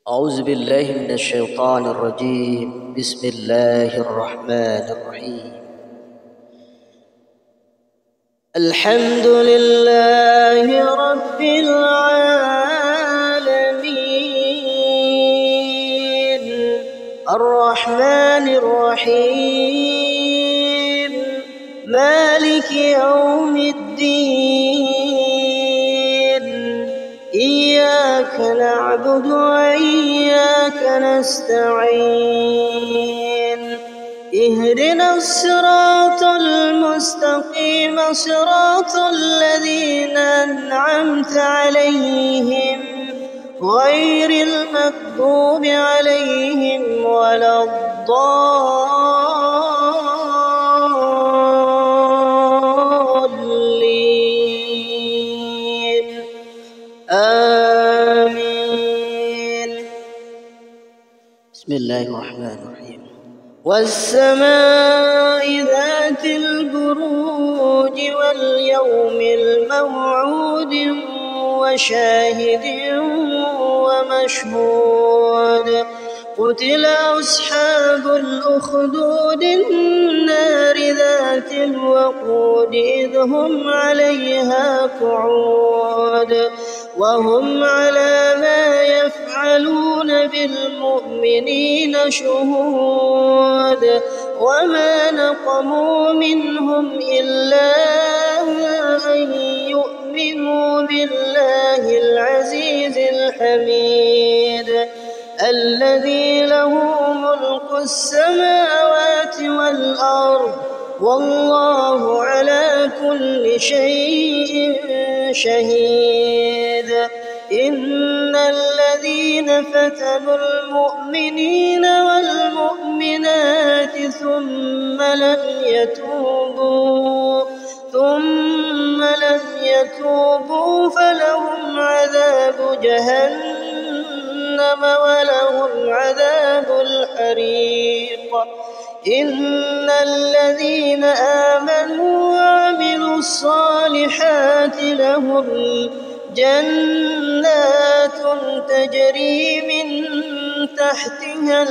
أعوذ بالله من الشيطان الرجيم. بسم الله الرحمن الرحيم. الحمد لله رب العالمين الرحمن الرحيم مالك يوم الدين. إياك نعبد وإياك نستعين. اهدنا الصراط المستقيم صراط الذين أنعمت عليهم غير المغضوب عليهم ولا الضالين. آمين. بسم الله الرحمن الرحيم. والسماء ذات البروج واليوم الموعود وشاهد ومشهود. قتل أصحاب الأخدود النار ذات الوقود إذ هم عليها قعود وهم على ما يفعلون بالمؤمنين شهود. وما نقموا منهم إلا أن يؤمنوا بالله العزيز الحميد الذي له ملك السماوات والأرض والله على كل شيء شهيد. إن الذين فتنوا المؤمنين والمؤمنات ثم لم يتوبوا فلهم عذاب جهنم ولهم عذاب الحريق. إن الذين آمنوا وعملوا الصالحات لهم جنات تجري من تحتها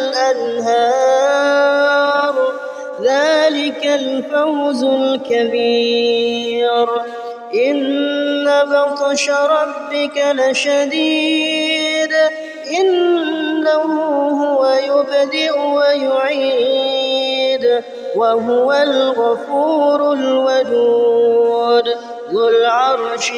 الأنهار ذلك الفوز الكبير. إن بطش ربك لشديد إنه هو يبدئ ويعيد وهو الغفور الودود ذو العرش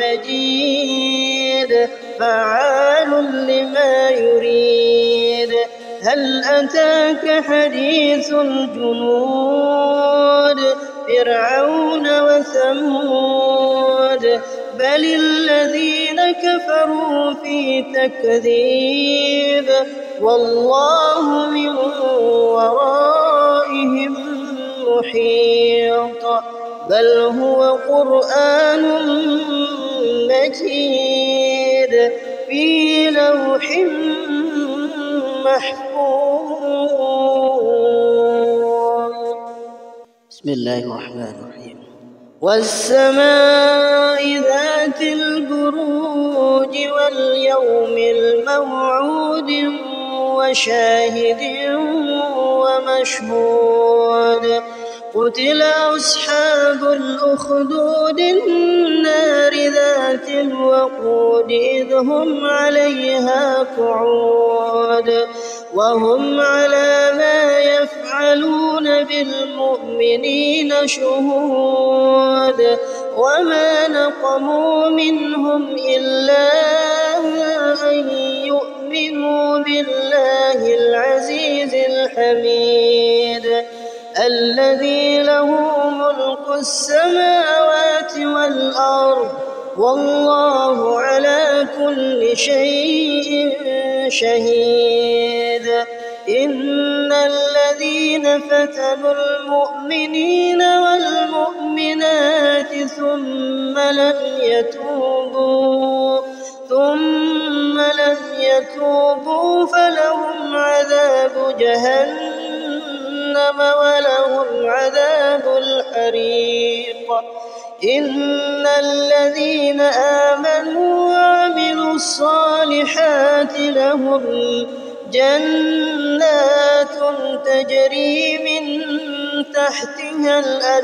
المجيد فعال لما يريد. هل أتاك حديث الجنود فرعون وثمود بل الذين كفروا في تكذيب والله من ورائهم محيط. بل هو قرآن مجيد في لوح محفوظ. بسم الله الرحمن الرحيم. والسماء ذات البروج واليوم الموعود وشاهد ومشهود. قتل أصحاب الأخدود النار ذات الوقود إذ هم عليها قعود وهم على ما يفعلون بالمؤمنين شهود. وما نقموا منهم إلا أن يؤمنوا بالله العزيز الحميد الذي له ملك السماوات والأرض والله على كل شيء شهيد. إن الذين فتنوا المؤمنين والمؤمنات ثم لم يتوبوا فلهم عذاب جهنم ولهم عذاب الحريق. إن الذين آمنوا وعملوا الصالحات لهم جنات تجري من تحتها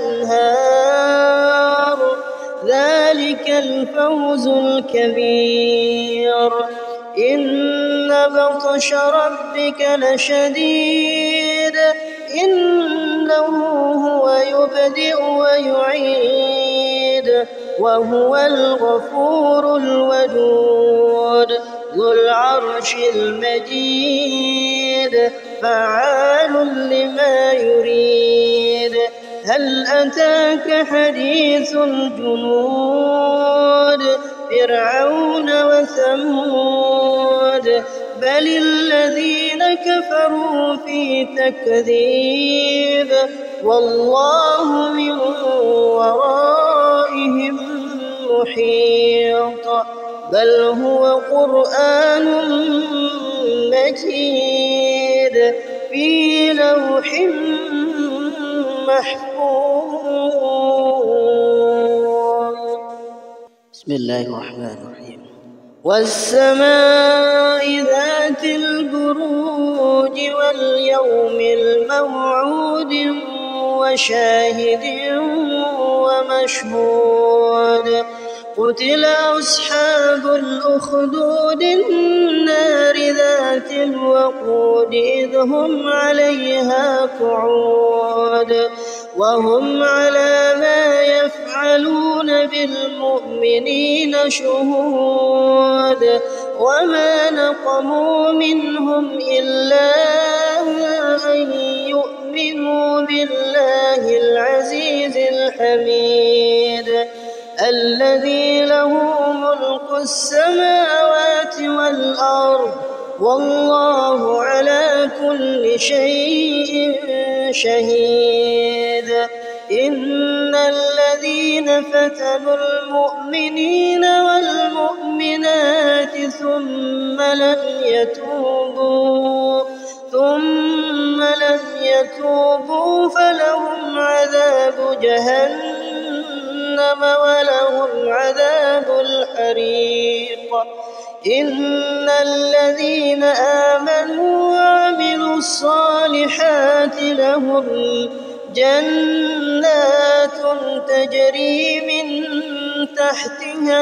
الأنهار ذلك الفوز الكبير إن بطش ربك لشديد إنه هو يبدئ ويعيد وهو الغفور الودود ذو العرش المجيد فعال لما يريد هل أتاك حديث الجنود فرعون وثمود بل الذين كفروا في تكذيب والله من ورائهم محيط بل هو قرآن مجيد في لوح محفوظ. بسم الله الرحمن الرحيم. والسماء ذات البروج واليوم الموعود وشاهد ومشهود قتل أصحاب الأخدود النار ذات الوقود إذ هم عليها قعود وهم على ما يفعلون بالمؤمنين شهود وما نقموا منهم إلا أن يؤمنوا بالله العزيز الحميد الذي له ملك السماوات والأرض والله على كل شيء شهيد إن الذين فتنوا المؤمنين والمؤمنات ثم لم يتوبوا فلهم عذاب جهنم ولهم عذاب الحريق إن الذين آمنوا وعملوا الصالحات لهم جنات تجري من تحتها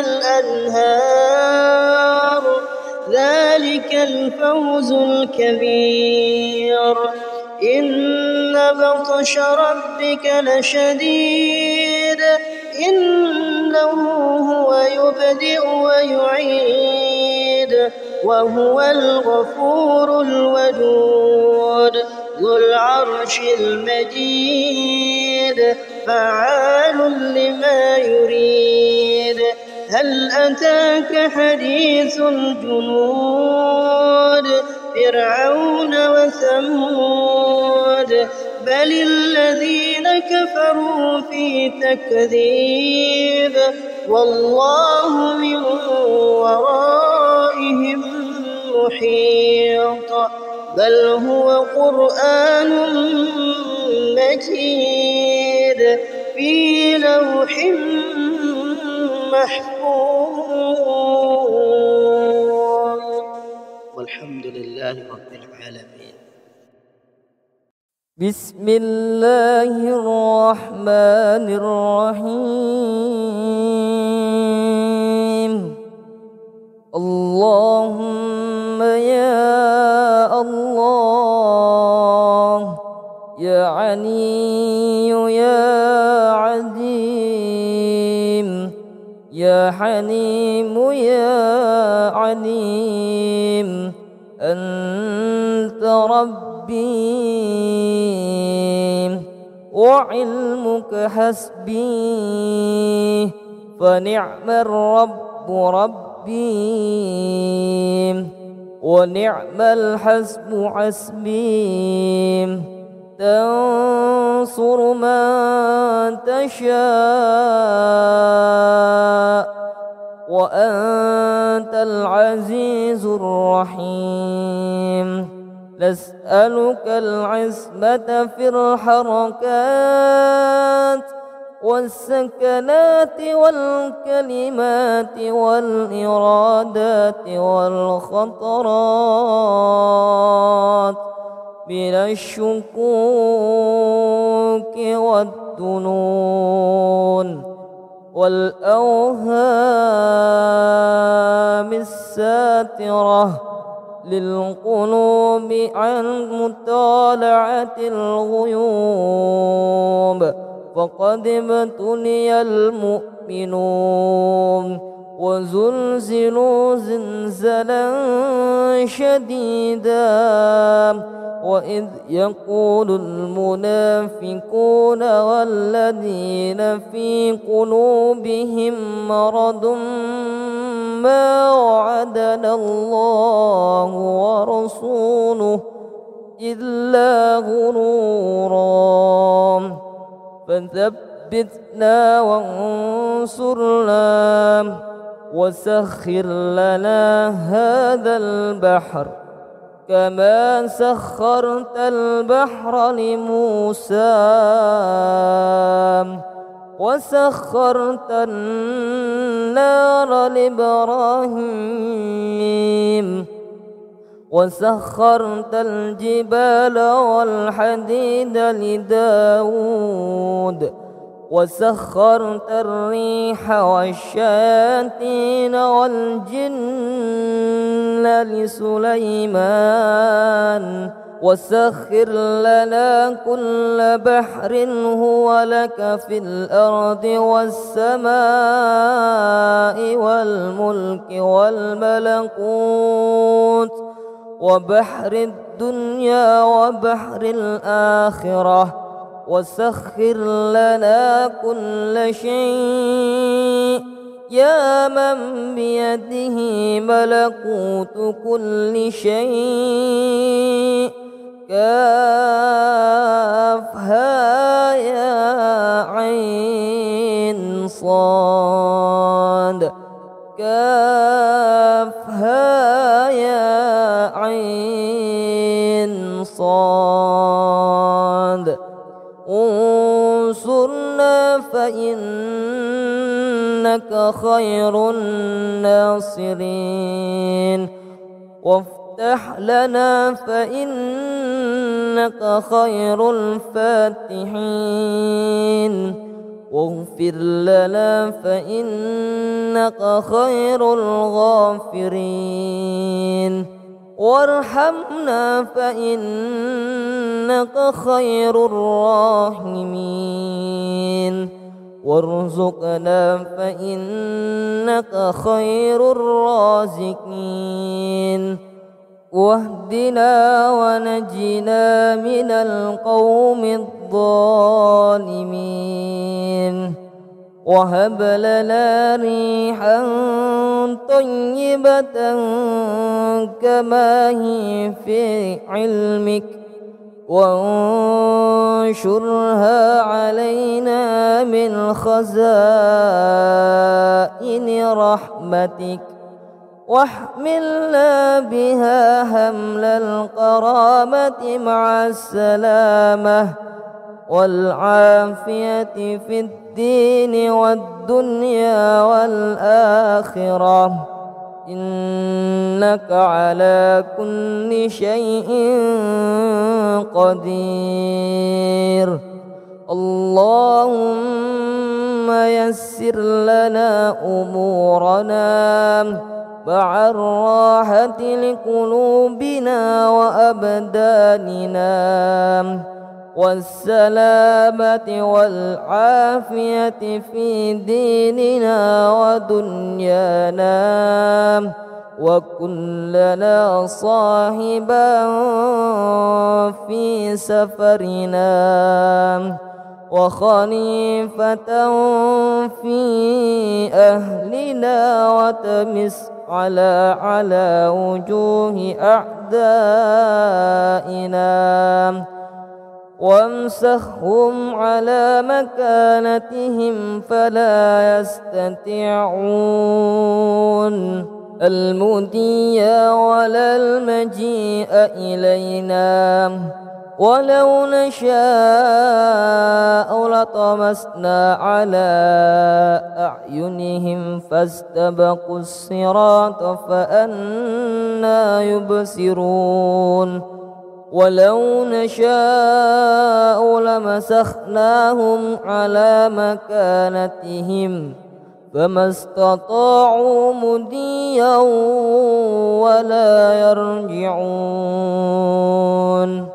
الأنهار ذلك الفوز الكبير إن بطش ربك لشديد إنه هو يبدئ ويعيد وهو الغفور الودود ذو العرش المجيد فعال لما يريد هل أتاك حديث الجنود فرعون وثمود بل الذين كفروا في تكذيب والله من ورائهم محيط بل هو قرآن مجيد في لوح محفوظ. والحمد لله رب العالمين. بسم الله الرحمن الرحيم. اللهم يا الله يا علي يا عظيم يا حليم يا عليم أنت ربي وعلمك حسبي فنعم الرب ربي ونعم الحسب حسبي تنصر من تشاء وأنت العزيز الرحيم. نسألك العصمة في الحركات والسكنات والكلمات والإرادات والخطرات من الشكوك والظنون والأوهام الساترة للقلوب عن مطالعة الغيوب، فقد ابتلي المؤمنون وزلزلوا زلزلا شديدا، وإذ يقول المنافقون والذين في قلوبهم مرض ما وعدنا الله ورسوله إلا غرورا، فثبتنا وانصرنا وسخر لنا هذا البحر كما سخرت البحر لموسى، وسخرت النار لإبراهيم، وسخرت الجبال والحديد لداود، وسخرت الريح والشياطين والجن لسليمان، وسخر لنا كل بحر هو لك في الأرض والسماء والملك والملكوت وبحر الدنيا وبحر الآخرة، وسخر لنا كل شيء يا من بيده ملكوت كل شيء، كافها يا عين صاد، كافها يا عين صاد. انصرنا فإنك خير الناصرين، وافتح لنا فإنك خير الفاتحين، واغفر لنا فإنك خير الغافرين، وارحمنا فإنك خير الراحمين، وارزقنا فإنك خير الرازقين، واهدنا ونجنا من القوم الظالمين، وهب لنا ريحا طيبة كما هي في علمك، وانشرها علينا من خزائن رحمتك، واحملنا بها حمل الكرامة مع السلامة والعافية في الدين والدنيا والآخرة، إنك على كل شيء قدير. اللهم يسر لنا أمورنا مع الراحة لقلوبنا وأبداننا والسلامة والعافية في ديننا ودنيانا، وكن لنا صاحبا في سفرنا، وخليفة في أهلنا، وتمس على وجوه أعدائنا، وامسحهم على مكانتهم فلا يستطيعون المضي ولا المجيء إلينا، ولو نشاء لطمسنا على أعينهم فاستبقوا الصراط فأنى يبصرون ولو نشاء لمسخناهم على مكانتهم فما استطاعوا مضيا ولا يرجعون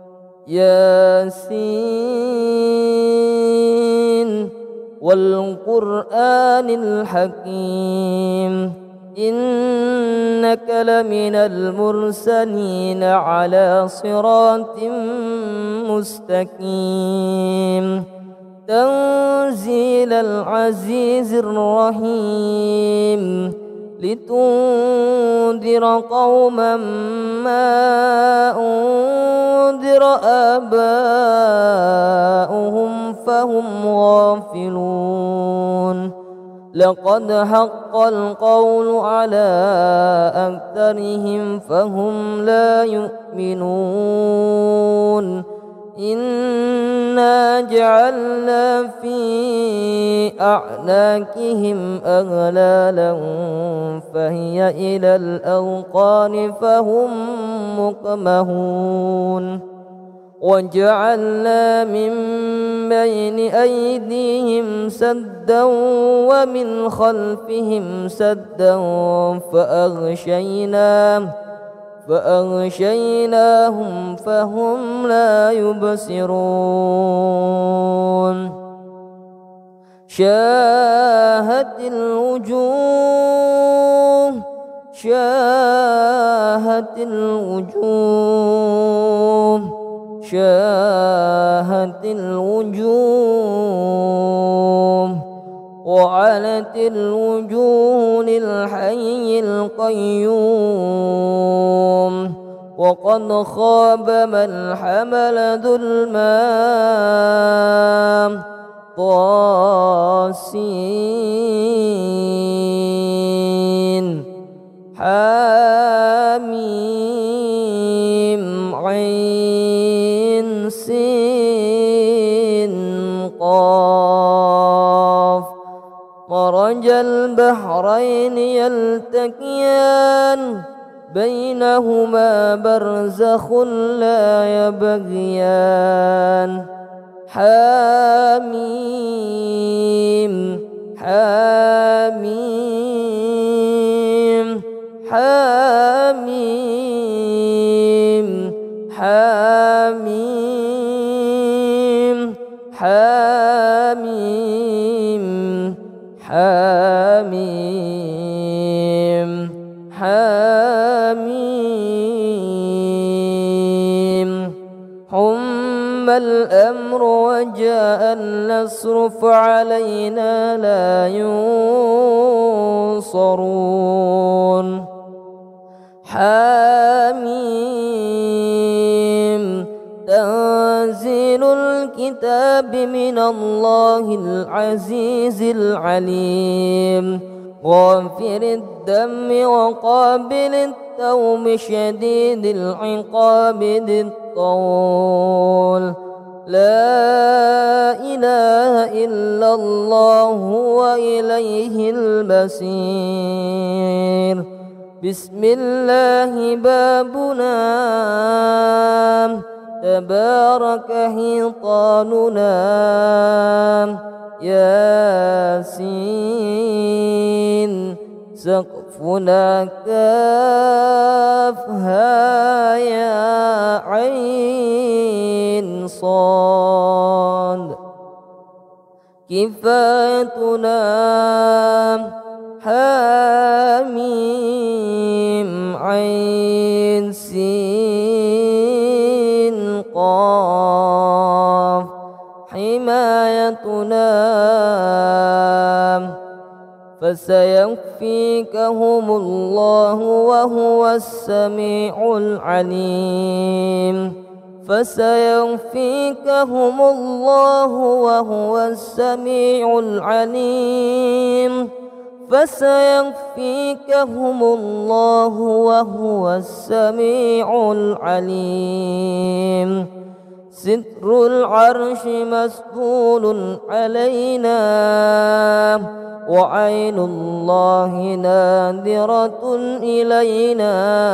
ياسين والقرآن الحكيم إنك لمن المرسلين على صراط مستقيم تنزيل العزيز الرحيم لتنذر قوما ما أنذر آباؤهم فهم غافلون لقد حق القول على أكثرهم فهم لا يؤمنون إنا جعلنا في أعناقهم أغلالا فهي إلى الأذقان فهم مقمحون وجعلنا من بين أيديهم سدا ومن خلفهم سدا فأغشيناهم فهم لا يبصرون شاهت الوجوه وعنت الوجوه للحي القيوم وقد خاب من حمل ظلما طاسين حاميم عين سين قاف مرج البحرين يلتقيان بينهما برزخ لا يبغيان حاميم حاميم حاميم حاميم حاميم حاميم حاميم حم الأمر وجاء النصر فعلينا لا ينصرون حاميم تنزيل الكتاب من الله العزيز العليم غافر الدم وقابل التوب شديد العقاب ذي الطول لا إله إلا الله وإليه المصير بسم الله بابنا تبارك حيطاننا ياسين سقفنا كافها يا عين صاد كفايتنا حاميم عين سين قاف حمايتنا فسيكفيكهم الله وهو السميع العليم فسيكفيكهم الله وهو السميع العليم فسيكفيكهم الله وهو السميع العليم ستر العرش مسطول علينا وعين الله ناظرة إلينا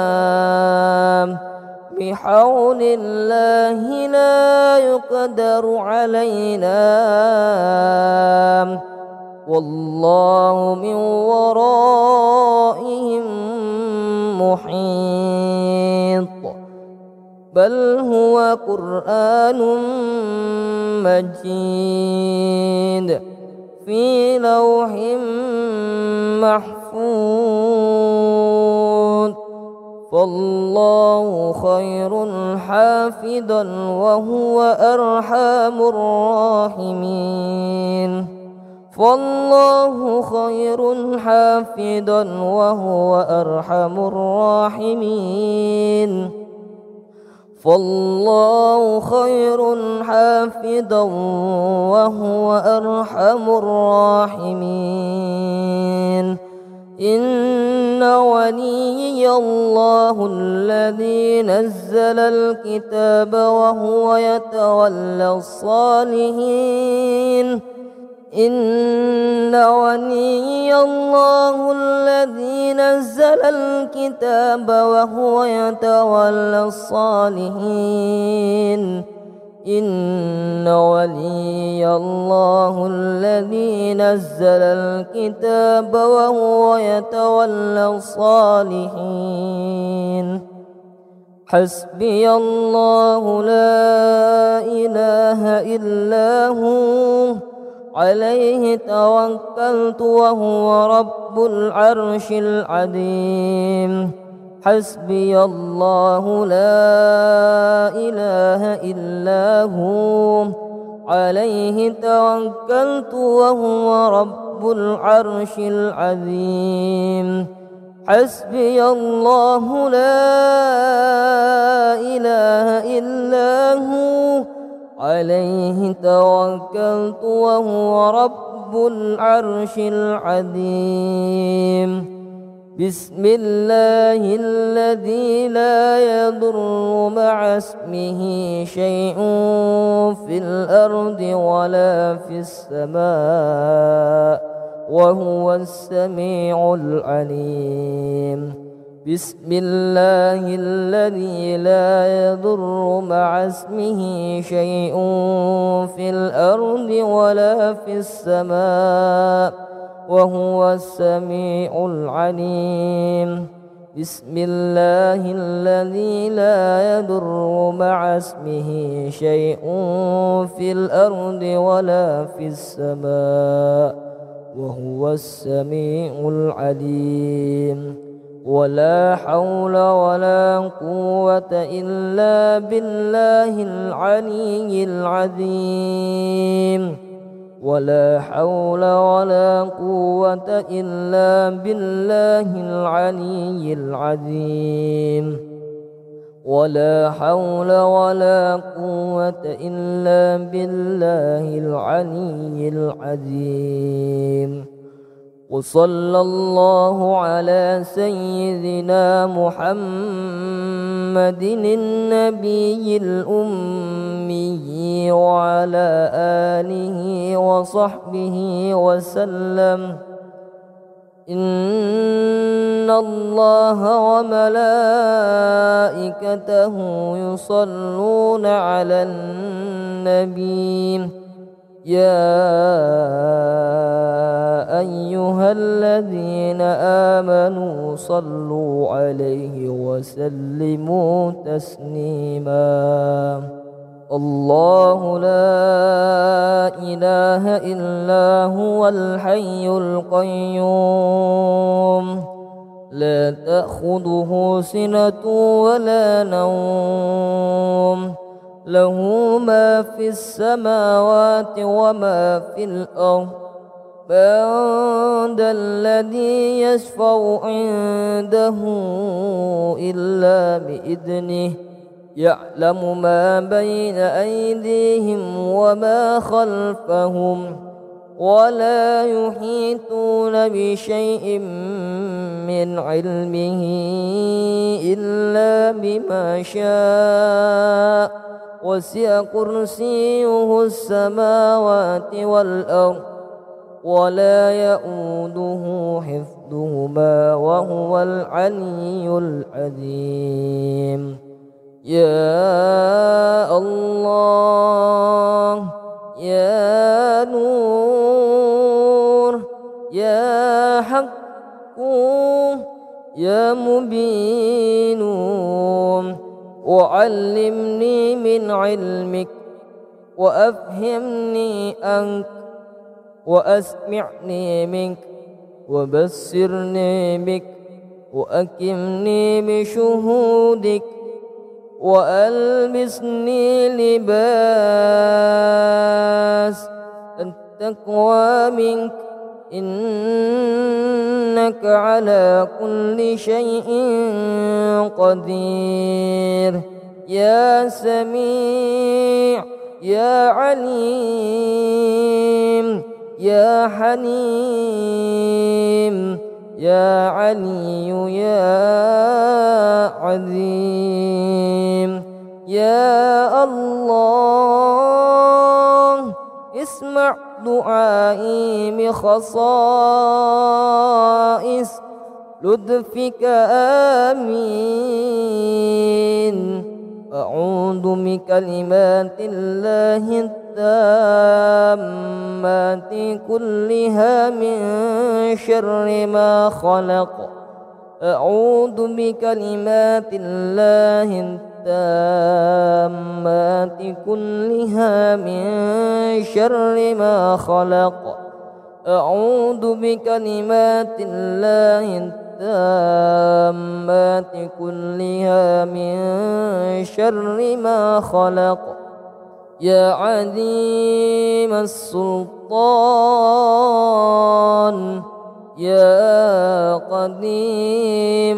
بحول الله لا يقدر علينا والله من ورائهم محيط بل هو قرآن مجيد في لوح محفوظ فالله خير حافظا وهو أرحم الراحمين فالله خير حافظا وهو أرحم الراحمين فالله خير حافظا وهو أرحم الراحمين إن وليي الله الذي نزل الكتاب وهو يتولى الصالحين إن وليي الله الذي نزل الكتاب وهو يتولى الصالحين إن وليي الله الذي نزل الكتاب وهو يتولى الصالحين حسبي الله لا إله إلا هو عليه توكلت وهو رب العرش العظيم حسبي الله لا إله إلا هو عليه توكلت وهو رب العرش العظيم حسبي الله لا إله إلا هو عليه توكلت وهو رب العرش العظيم بسم الله الذي لا يضر مع اسمه شيء في الأرض ولا في السماء وهو السميع العليم بسم الله الذي لا يضر مع اسمه شيء في الأرض ولا في السماء وهو السميع العليم بسم الله الذي لا يضر مع اسمه شيء في الأرض ولا في السماء وهو السميع العليم ولا حول ولا قوة إلا بالله العلي العظيم ولا حول ولا قوة إلا بالله العلي العظيم ولا حول ولا قوة إلا بالله العلي العظيم وصلى الله على سيدنا محمد النبي الأمي وعلى آله وصحبه وسلم إن الله وملائكته يصلون على النبي يا أيها الذين آمنوا صلوا عليه وسلموا تسليما الله لا إله إلا هو الحي القيوم لا تأخذه سنة ولا نوم له ما في السماوات وما في الأرض من ذا الذي يشفع عنده إلا بإذنه يعلم ما بين أيديهم وما خلفهم ولا يحيطون بشيء من علمه إلا بما شاء وسع كرسيه السماوات والأرض ولا يؤوده حفظهما وهو العلي العظيم. يا الله يا نور يا حق يا مبين وعلمني من علمك وأفهمني أنك وأسمعني منك وبصرني بك وأكرمني بشهودك وألبسني لباس التقوى منك إنك على كل شيء قدير. يا سميع يا عليم يا حليم يا علي يا عظيم. يا الله اسمع دعائي بخصائص لطفك آمين. أعوذ بكلمات الله التامات كلها من شر ما خلق. أعوذ بكلمات الله التامات كلها من شر ما خلق. أعوذ بكلمات الله التامات كلها من شر ما خلق. يا عظيم السلطان يا قديم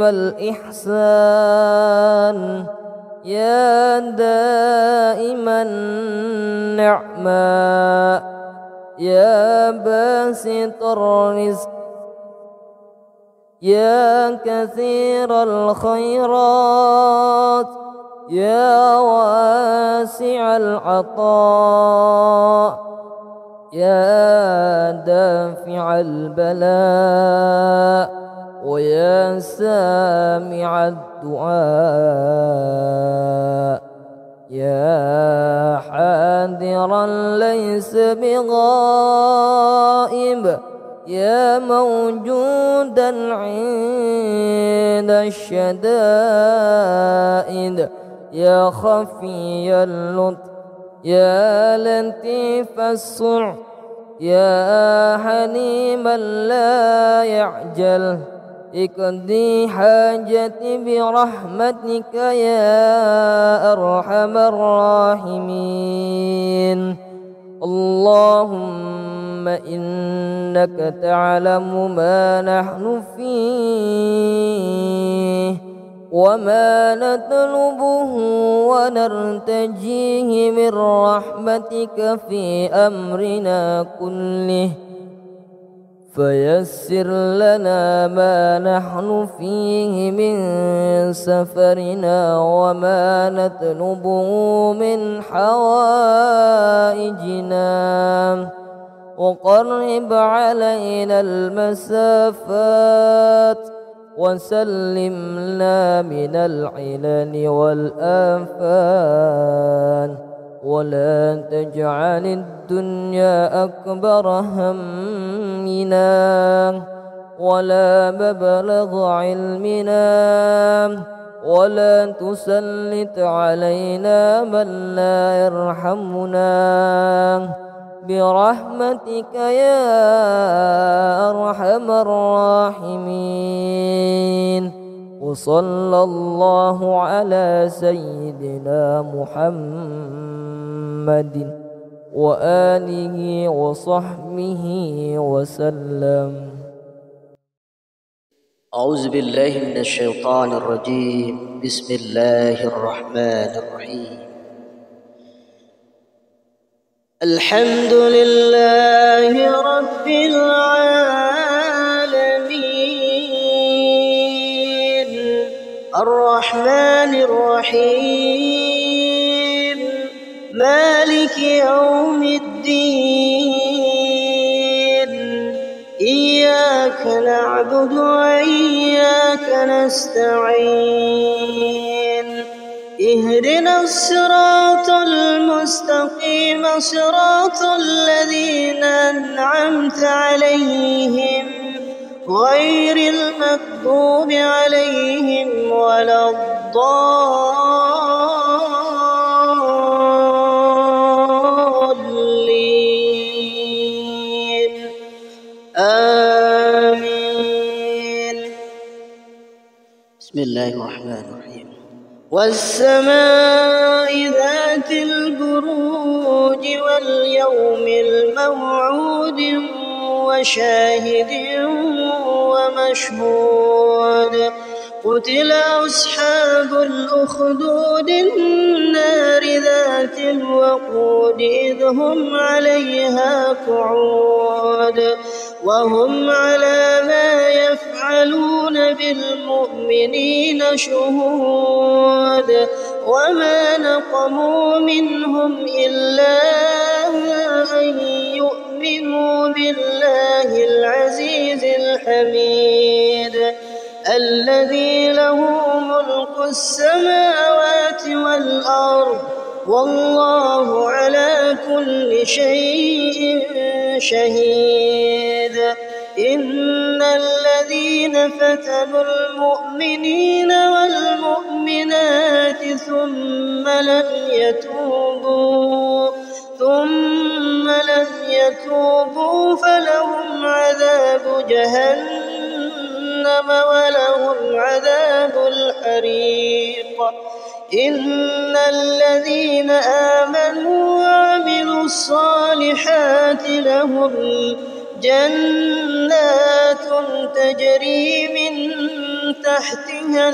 الإحسان يا دائم النعماء يا باسط الرزق يا كثير الخيرات يا واسع العطاء يا دافع البلاء ويا سامع الدعاء يا حاضرا ليس بغائب يا موجودا عند الشدائد يا خفي اللطف يا لطيف الصنع يا حليما لا يعجل اقضي حاجتي برحمتك يا أرحم الراحمين. اللهم إنك تعلم ما نحن فيه وما نطلبه ونرتجيه من رحمتك في أمرنا كله فيسر لنا ما نحن فيه من سفرنا وما نطلبه من حوائجنا وقرب علينا المسافات وسلمنا من العلل والآفات ولا تجعل الدنيا أكبر همنا ولا مبلغ علمنا ولا تسلط علينا من لا يرحمنا برحمتك يا أرحم الراحمين. وصلى الله على سيدنا محمد وآله وصحبه وسلم. أعوذ بالله من الشيطان الرجيم. بسم الله الرحمن الرحيم. الحمد لله رب العالمين الرحمن الرحيم يوم الدين إياك نعبد وإياك نستعين اهدنا الصراط المستقيم صراط الذين أنعمت عليهم غير المغضوب عليهم ولا الضالين آمين. بسم الله الرحمن الرحيم. والسماء ذات البروج واليوم الموعود وشاهد ومشهود قتل أصحاب الأخدود النار ذات الوقود إذ هم عليها قعود وهم على ما يفعلون بالمؤمنين شهود وما نقموا منهم إلا أن يؤمنوا بالله العزيز الحميد الذي له ملك السماوات والأرض والله على كل شيء شهيد. إن الذين فتنوا المؤمنين والمؤمنات ثم لم يتوبوا فلهم عذاب جهنم ولهم عذاب الحريق. إن الذين آمنوا وعملوا الصالحات لهم جنات تجري من تحتها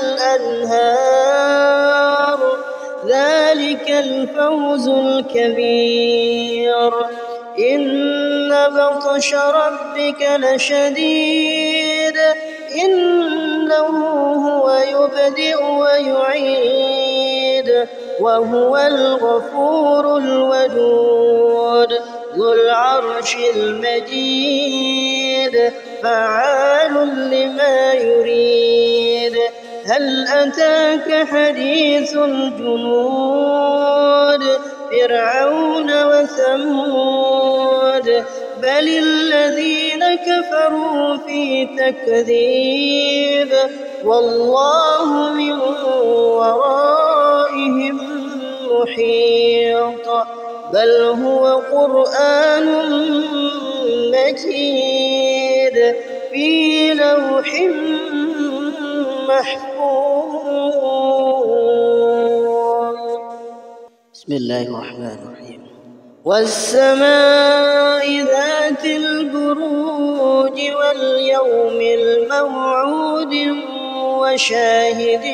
الأنهار ذلك الفوز الكبير. إن بطش ربك لشديد إنه هو يبدئ ويعيد وهو الغفور الودود ذو العرش المجيد فعال لما يريد. هل أتاك حديث الجنود فرعون وثمود بل الذين كفروا في تكذيب والله من ورائهم محيط بل هو قرآن مجيد في لوح محفوظ. بسم الله الرحمن الرحيم. والسماء ذات البروج واليوم الموعود وشاهد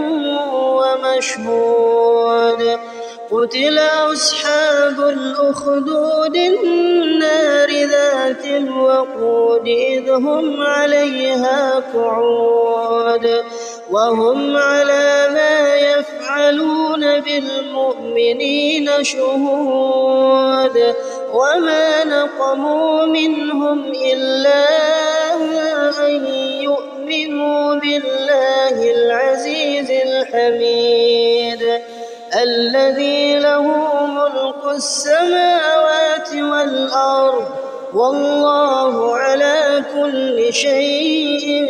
ومشهود قتل أصحاب الأخدود النار ذات الوقود إذ هم عليها قعود وهم على ما يفعلون بالمؤمنين شهود وما نقموا منهم إلا أن يؤمنوا بالله العزيز الحميد الذي له ملك السماوات والأرض والله على كل شيء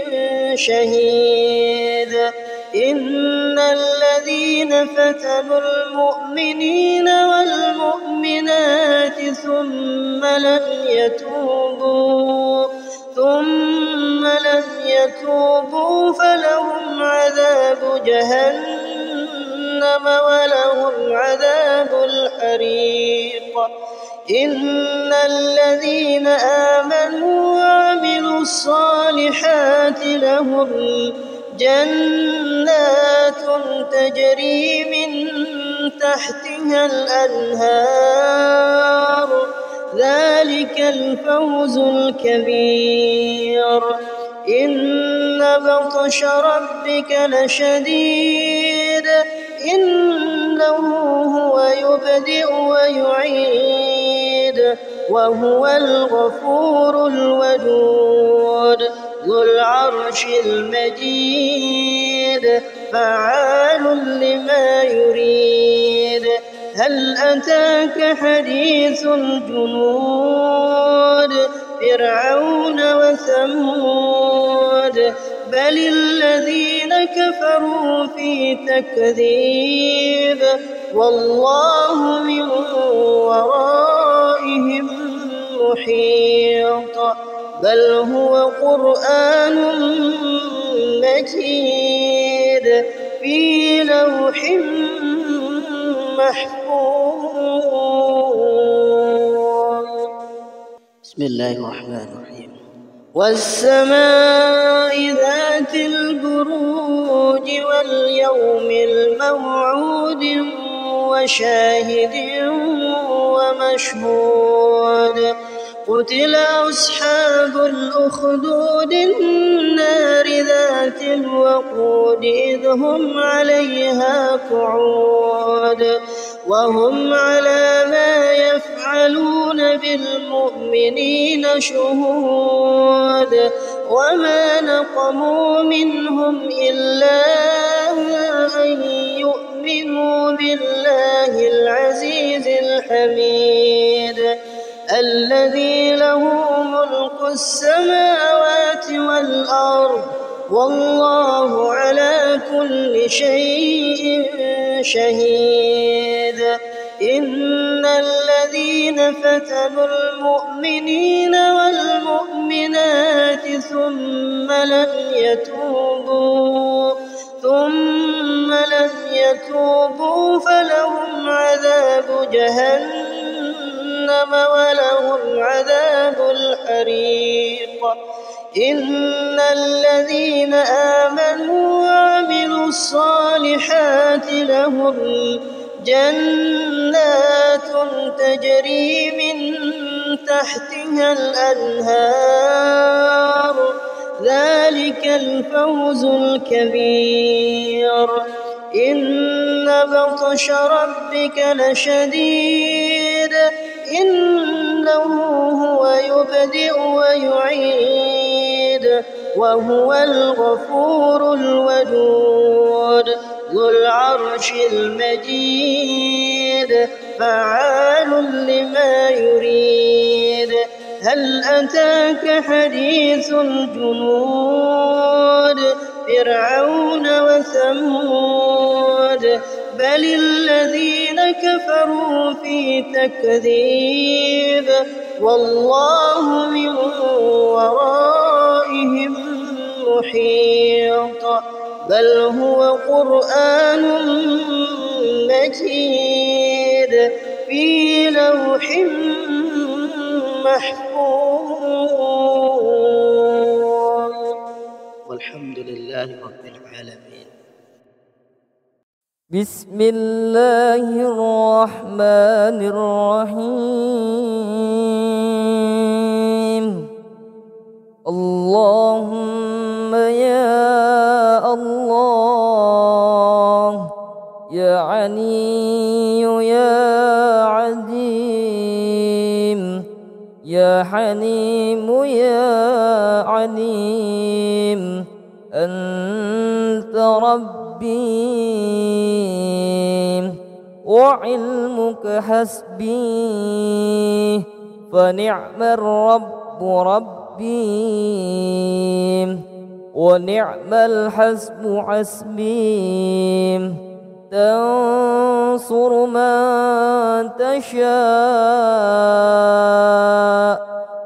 شهيد. إن الذين فتنوا المؤمنين والمؤمنات ثم لم يتوبوا فلهم عذاب جهنم ولهم عذاب الحريق. إن الذين آمنوا وعملوا الصالحات لهم جنات تجري من تحتها الأنهار ذلك الفوز الكبير. إن بطش ربك لشديد إنه هو يبدئ ويعيد وهو الغفور الودود ذو العرش المجيد فعال لما يريد هل أتاك حديث الجنود فرعون وثمود بل الذين كفروا في تكذيب والله من ورائهم محيط بل هو قرآن مجيد في لوح محفوظ. بسم الله الرحمن الرحيم. والسماء ذات البروج واليوم الموعود وشاهد ومشهود قتل أصحاب الأخدود النار ذات الوقود إذ هم عليها قعود وهم على ما يفعلون بالمؤمنين شهود وما نقموا منهم إلا أن يؤمنوا بالله العزيز الحميد الذي له ملك السماوات والأرض والله على كل شيء شهيد إن الذين فتنوا المؤمنين والمؤمنات ثم لم يتوبوا فلهم عذاب جهنم ولهم عذاب الحريق إن الذين آمنوا وعملوا الصالحات لهم جنات تجري من تحتها الأنهار ذلك الفوز الكبير إن بطش ربك لشديد إنه هو يبدئ ويعيد وهو الغفور الودود ذو العرش المجيد فعال لما يريد هل أتاك حديث الجنود فرعون وثمود بل الذين كفروا في تكذيب والله من ورائهم محيط بل هو قرآن مجيد في لوح محفوظ. والحمد لله رب العالمين. بسم الله الرحمن الرحيم. اللهم يا الله يا علي يا عظيم يا حليم يا عليم أنت ربي وعلمك حسبي فنعم الرب ربي ونعم الحسب حسبي تنصر من تشاء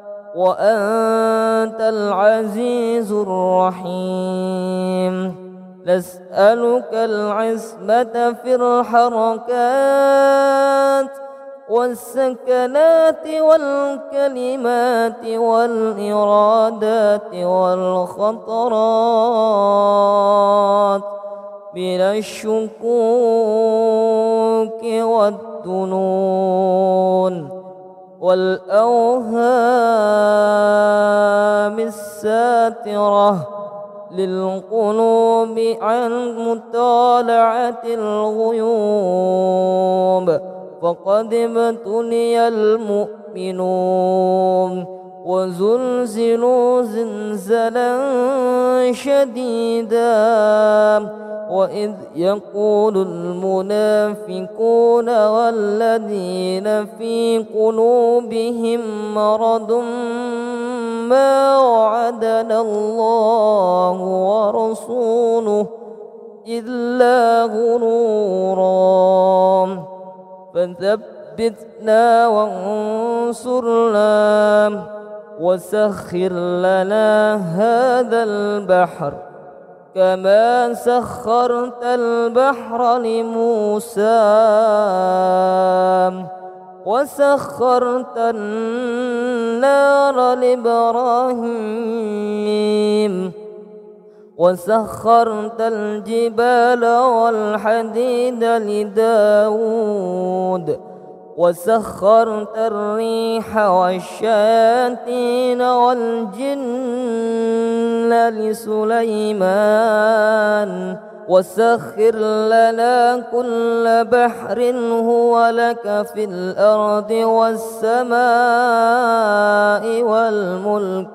وأنت العزيز الرحيم نسألك العصمة في الحركات والسكنات والكلمات والإرادات والخطرات من الشكوك والظنون والأوهام الساترة للقلوب عن مطالعة الغيوب فقد ابتلي المؤمنون يؤمنون وزلزلوا زلزلا شديدا وإذ يقول المنافقون والذين في قلوبهم مرض ما وعدنا الله ورسوله إلا غرورا فثبتنا وانصرنا وسخر لنا هذا البحر كما سخرت البحر لموسى وسخرت النار لإبراهيم وسخرت الجبال والحديد لداود وسخرت الريح والشياطين والجن لسليمان وسخر لنا كل بحر هو لك في الأرض والسماء والملك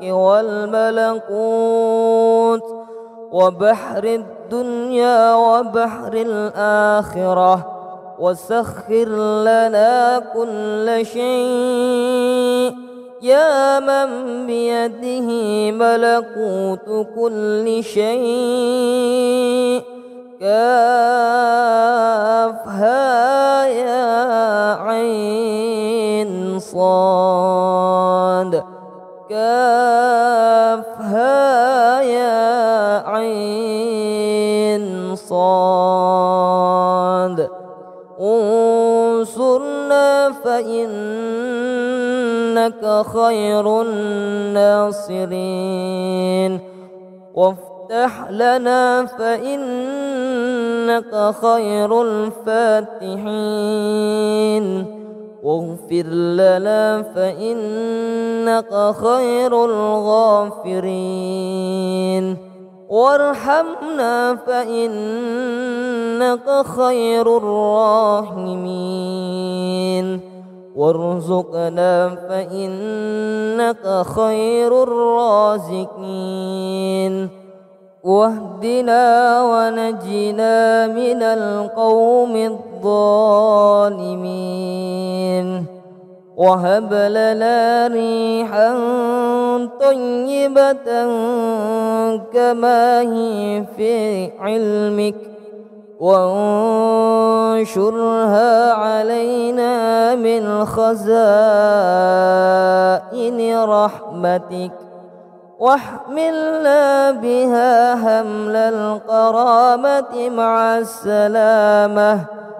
والملكوت وبحر الدنيا وبحر الآخرة وسخر لنا كل شيء يا من بيده ملكوت كل شيء كافها يا عين صاد كافها يا عين صاد انصرنا فإنك خير الناصرين وافتح لنا فإنك خير الفاتحين واغفر لنا فإنك خير الغافرين وارحمنا فإنك خير الراحمين وارزقنا فإنك خير الرازقين واهدنا ونجنا من القوم الظالمين وهب لنا ريحا طيبة كما هي في علمك وانشرها علينا من خزائن رحمتك واحملنا بها حمل الكرامة مع السلامة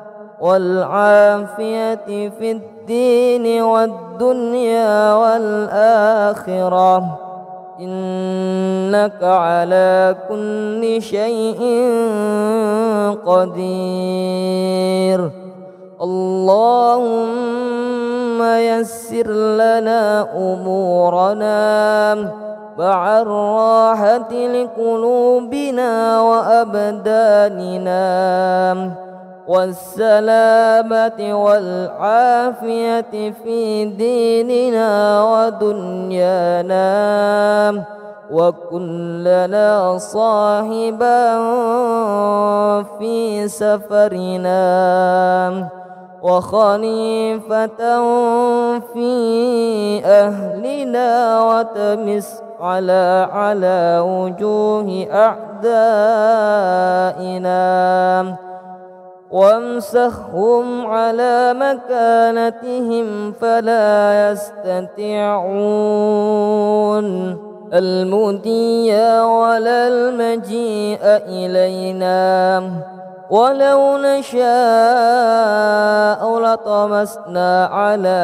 والعافية في الدين والدنيا والآخرة إنك على كل شيء قدير اللهم يسر لنا أمورنا مع الراحة لقلوبنا وأبداننا والسلامة والعافية في ديننا ودنيانا وكن لنا صاحبا في سفرنا وخليفة في أهلنا وتمس على وجوه أعدائنا وامسخهم على مكانتهم فلا يستطيعون المضي ولا المجيء إلينا ولو نشاء لطمسنا على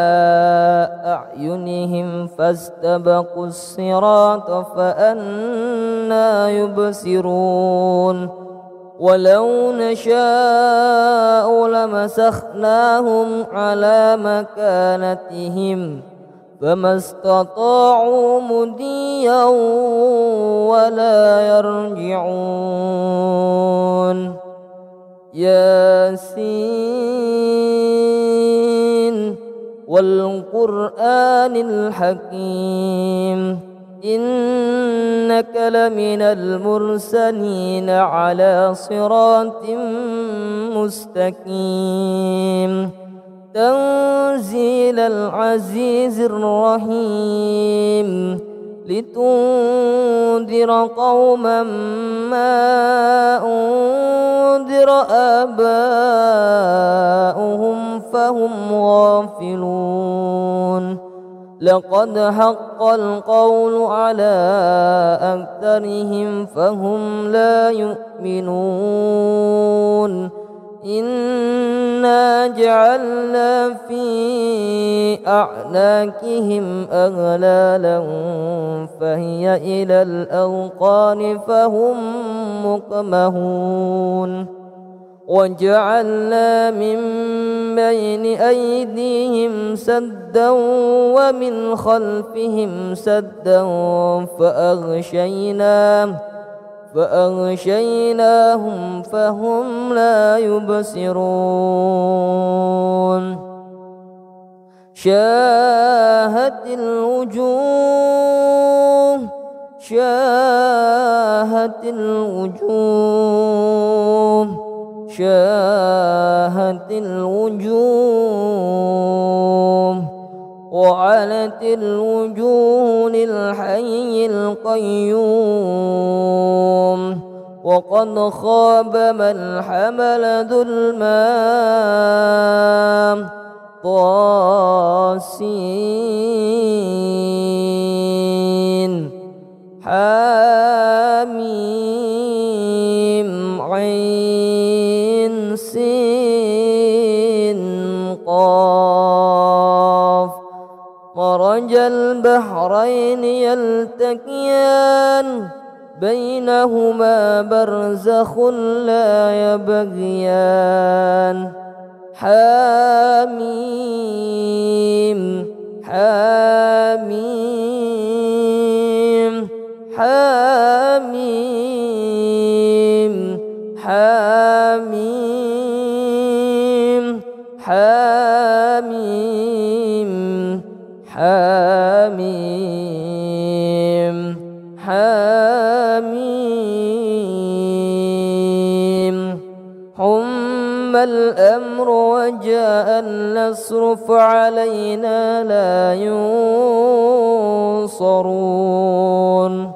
أعينهم فاستبقوا الصراط فأنى يبصرون ولو نشاء لمسخناهم على مكانتهم فما استطاعوا مضيا ولا يرجعون ياسين والقرآن الحكيم إنك لمن المرسلين على صراط مستقيم تنزيل العزيز الرحيم لتنذر قوما ما أنذر آباؤهم فهم غافلون لقد حق القول على أكثرهم فهم لا يؤمنون إنا جعلنا في أعناقهم أغلالا فهي إلى الأذقان فهم مقمحون وجعلنا من بين أيديهم سدا ومن خلفهم سدا فأغشيناهم فهم لا يبصرون شاهت الوجوه وعنت الوجوه للحي القيوم وقد خاب من حمل ظلما طاسين حاميم عين سين قاف مرج البحرين يلتقيان بينهما برزخ لا يبغيان حاميم حاميم حاميم حاميم حاميم حاميم حاميم حم الأمر وجاء النصر فعلينا لا ينصرون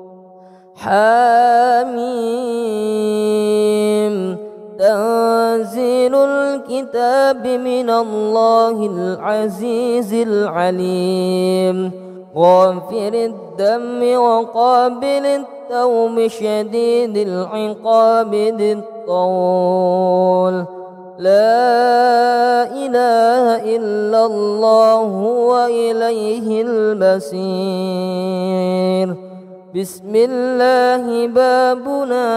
حاميم تنزيل الكتاب من الله العزيز العليم غافر الدم وقابل التوب شديد العقاب ذي الطول لا إله إلا الله وإليه المصير بسم الله بابنا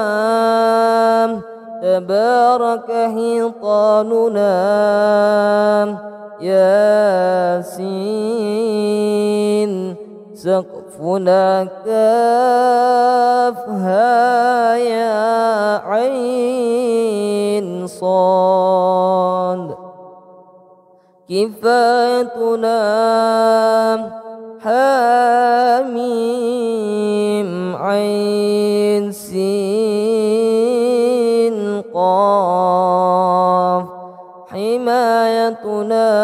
تبارك حيطاننا ياسين سقفنا كافها يا عين صاد كفايتنا حاميم عين سين قاف حمايتنا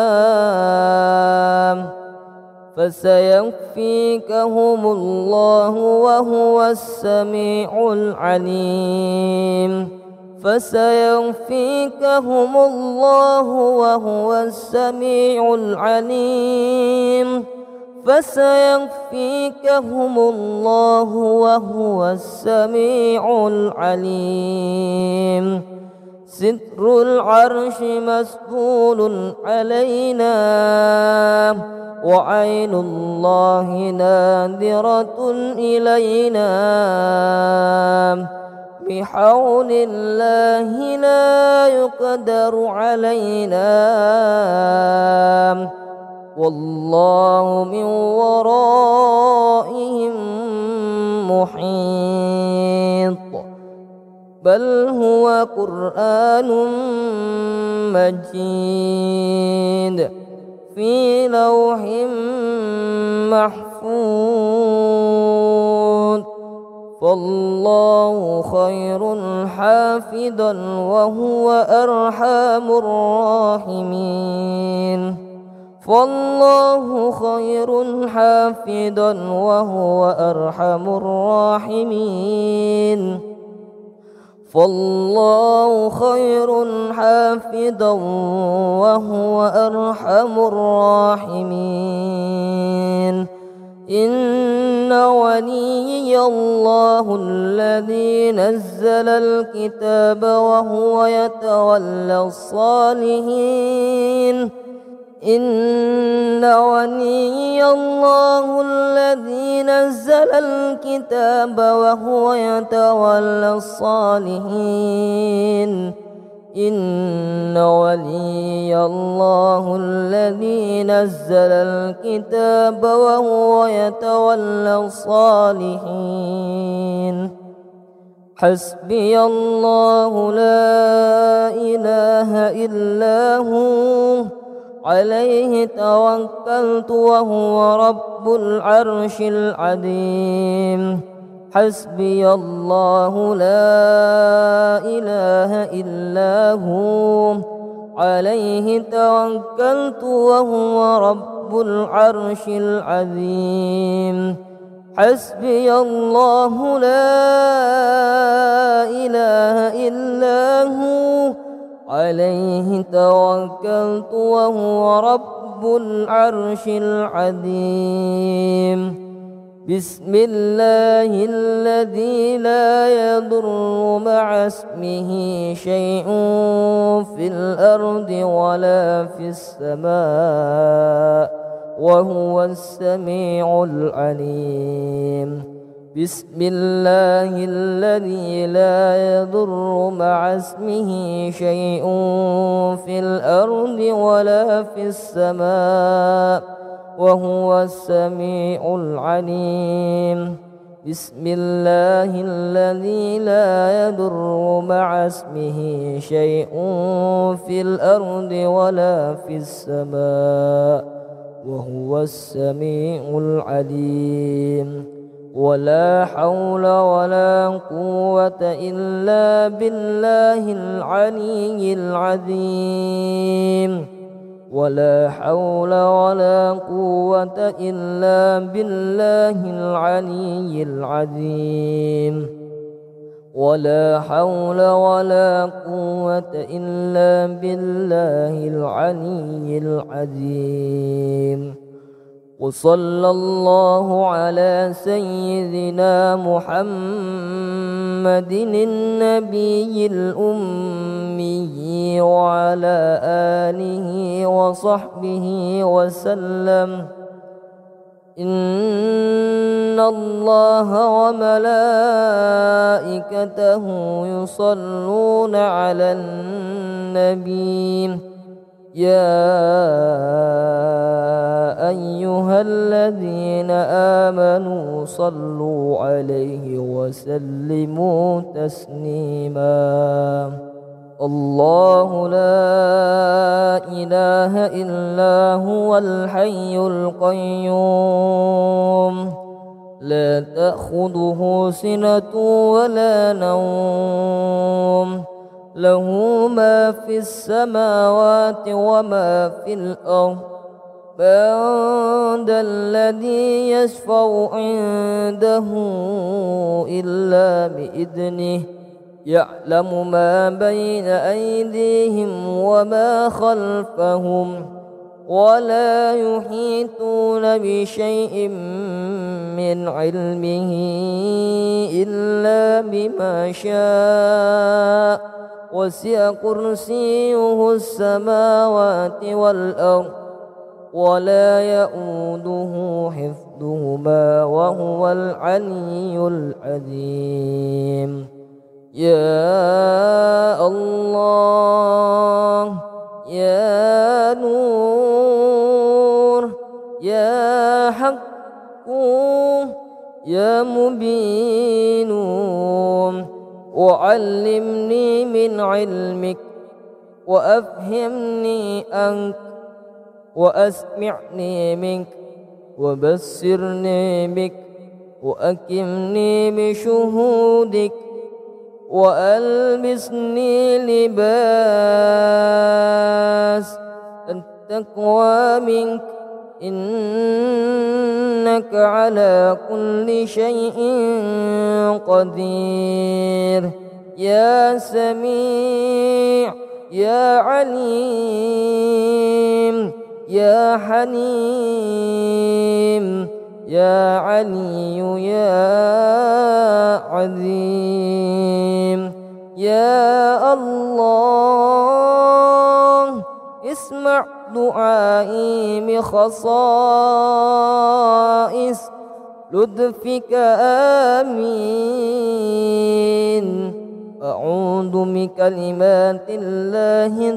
فسيكفيكهم الله وهو السميع العليم فسيكفيكهم الله وهو السميع العليم فسيكفيكهم الله وهو السميع العليم ستر العرش مسؤول علينا وعين الله ناظرة إلينا بحول الله لا يقدر علينا والله من ورائهم محيط بل هو قرآن مجيد في لوح محفوظ فالله خير حافظا وهو أرحم الراحمين فالله خير حافظا وهو أرحم الراحمين فالله خير حافظا وهو أرحم الراحمين إن وليي الله الذي نزل الكتاب وهو يتولى الصالحين إن وليي الله الذي نزل الكتاب وهو يتولى الصالحين إن وليي الله الذي نزل الكتاب وهو يتولى الصالحين حسبي الله لا إله إلا هو عليه توكلت وهو رب العرش العظيم حسبي الله لا إله إلا هو عليه توكلت وهو رب العرش العظيم حسبي الله لا إله إلا هو عليه توكلت وهو رب العرش العظيم بسم الله الذي لا يضر مع اسمه شيء في الأرض ولا في السماء وهو السميع العليم بسم الله الذي لا يضر مع اسمه شيء في الأرض ولا في السماء وهو السميع العليم بسم الله الذي لا يضر مع اسمه شيء في الأرض ولا في السماء وهو السميع العليم ولا حول ولا قوة إلا بالله العلي العظيم ولا حول ولا قوة إلا بالله العلي العظيم ولا حول ولا قوة إلا بالله العلي العظيم وصلى الله على سيدنا محمد النبي الأمي وعلى آله وصحبه وسلم إن الله وملائكته يصلون على النبي يا أيها الذين آمنوا صلوا عليه وسلموا تسليما الله لا إله إلا هو الحي القيوم لا تأخذه سنة ولا نوم له ما في السماوات وما في الأرض من ذا الذي يشفع عنده إلا بإذنه يعلم ما بين أيديهم وما خلفهم ولا يحيطون بشيء من علمه إلا بما شاء وسع كرسيه السماوات والأرض ولا يؤوده حفظهما وهو العلي العظيم يا الله يا نور يا حق يا مبين وعلمني من علمك وأفهمني أنك وأسمعني منك وبصرني بك وأكرمني بشهودك وألبسني لباس التقوى منك إنك على كل شيء قدير يا سميع يا عليم يا حليم يا علي يا عظيم يا الله اسمع دعائي بخصائص لطفك آمين أعوذ بكلمات الله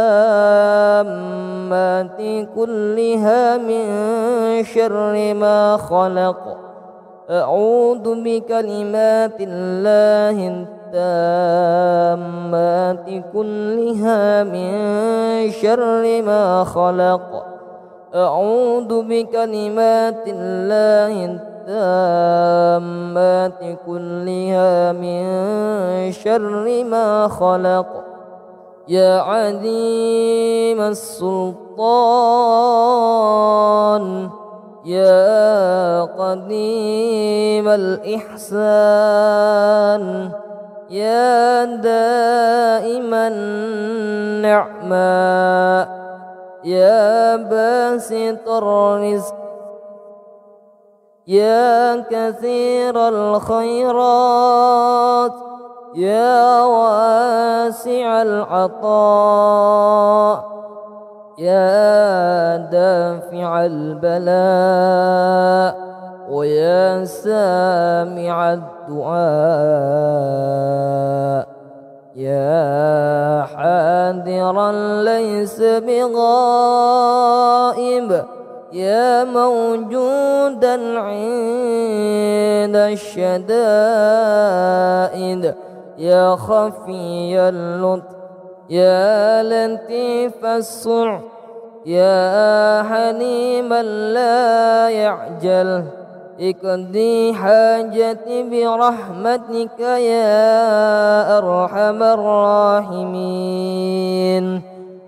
التامات كلها من شر ما خلق أعوذ بكلمات الله التامات كلها من شر ما خلق أعوذ بكلمات الله التامات كلها من شر ما خلق يا عظيم السلطان يا قديم الإحسان يا دائم النعماء يا باسط الرزق يا كثير الخيرات يا واسع العطاء يا دافع البلاء ويا سامع الدعاء يا حاضرا ليس بغائب يا موجودا عند الشدائد يا خفي اللطف يا لطيف الصنع يا حليما لا يعجل اقضي حاجتي برحمتك يا أرحم الراحمين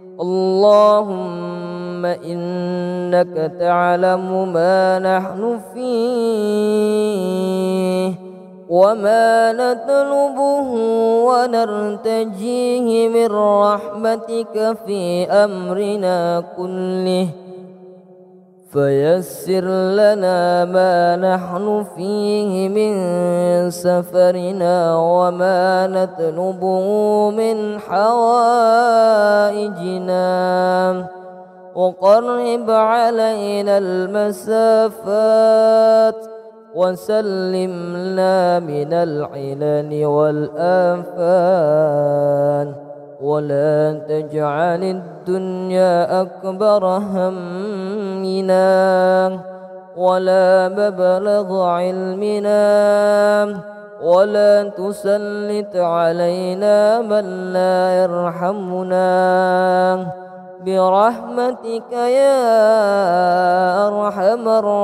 اللهم إنك تعلم ما نحن فيه وما نطلبه ونرتجيه من رحمتك في أمرنا كله فيسر لنا ما نحن فيه من سفرنا وما نطلبه من حوائجنا وقرب علينا المسافات وسلمنا من العلل والآفات ولا تجعل الدنيا أكبر همنا ولا مبلغ علمنا ولا تسلط علينا من لا يرحمنا برحمتك يا أرحم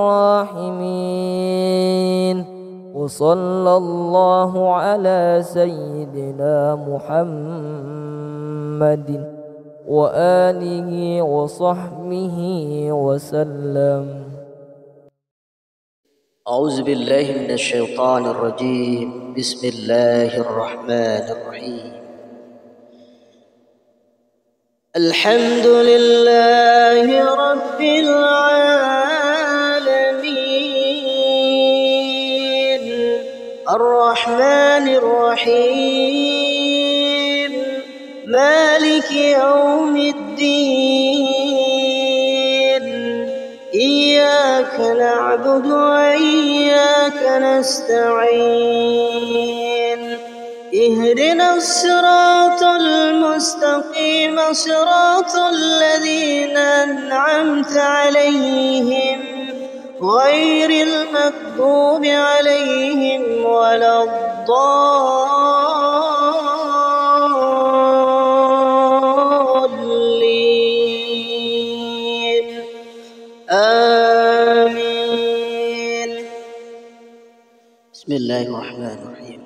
الراحمين وصلى الله على سيدنا محمد وآله وصحبه وسلم. أعوذ بالله من الشيطان الرجيم. بسم الله الرحمن الرحيم. الحمد لله رب العالمين الرحمن الرحيم مالك يوم الدين إياك نعبد وإياك نستعين اهدنا الصراط المستقيم صراط الذين أنعمت عليهم غير المغضوب عليهم ولا الضالين الله الرحمن الرحيم.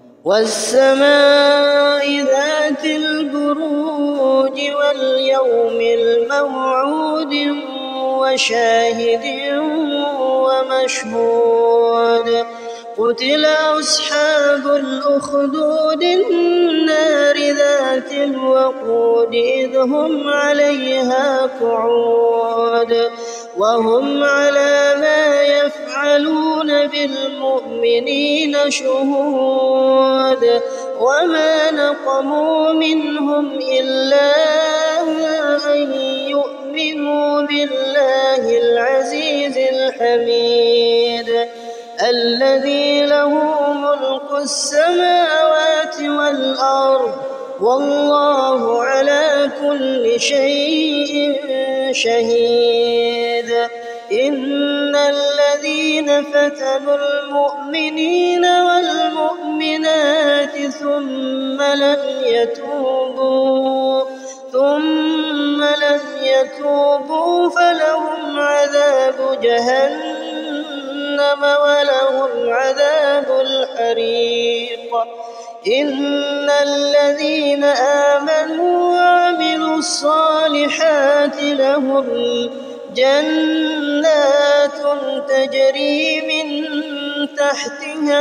والسماء ذات البروج واليوم الموعود وشاهد ومشهود قتل أصحاب الأخدود النار ذات الوقود إذ هم عليها قعود وهم على ما يفعلون بالمؤمنين شهود وما نقموا منهم إلا أن يؤمنوا بالله العزيز الحميد الذي له ملك السماوات والأرض والله على كل شيء شهيد. إن الذين فتنوا المؤمنين والمؤمنات ثم لم يتوبوا فلهم عذاب جهنم ولهم عذاب الحريق. إن الذين آمنوا وعملوا الصالحات لهم جنات تجري من تحتها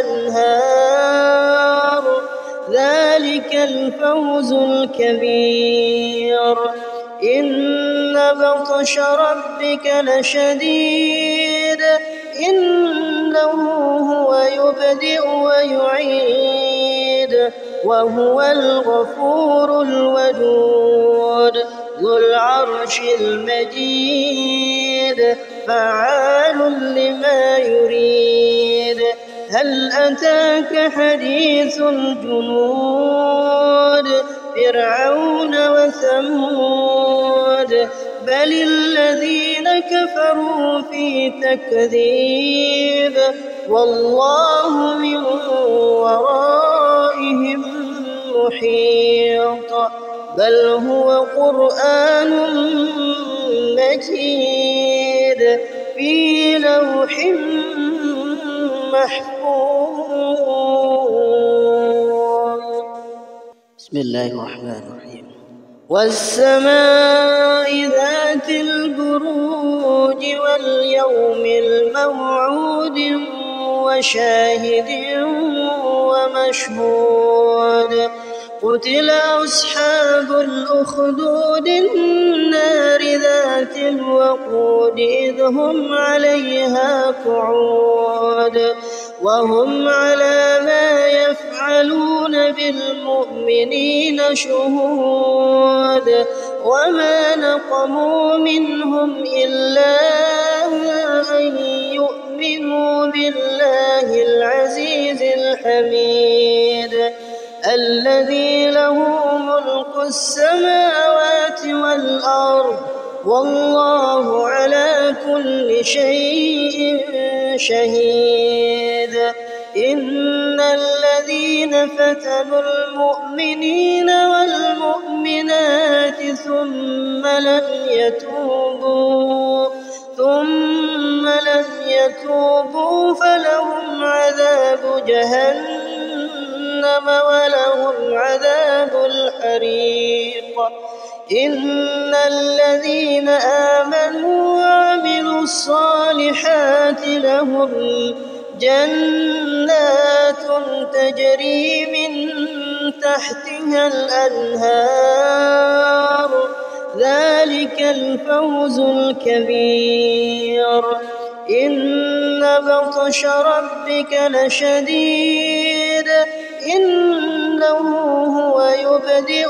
الأنهار ذلك الفوز الكبير. إن بطش ربك لشديد إنه هو يبدئ ويعيد وهو الغفور الودود ذو العرش المجيد فعال لما يريد. هل أتاك حديث الجنود فرعون وثمود بل الذين كفروا في تكذيب والله من ورائهم محيط بل هو قرآن مجيد في لوح محفوظ. بسم الله الرحمن الرحيم. والسماء ذات البروج واليوم الموعود وشاهد ومشهود قتل أصحاب الأخدود النار ذات الوقود إذ هم عليها قعود وهم على ما يفعلون بالمؤمنين شهود وما نقموا منهم إلا أن يؤمنوا بالله العزيز الحميد الذي له ملك السماوات والأرض والله على كل شيء شهيد. إن الذين فتنوا المؤمنين والمؤمنات ثم لم يتوبوا فلهم عذاب جهنم ولهم عذاب الحريق. إن الذين آمنوا وعملوا الصالحات لهم جنات تجري من تحتها الأنهار ذلك الفوز الكبير. إن بطش ربك لشديد إنه هو يبدئ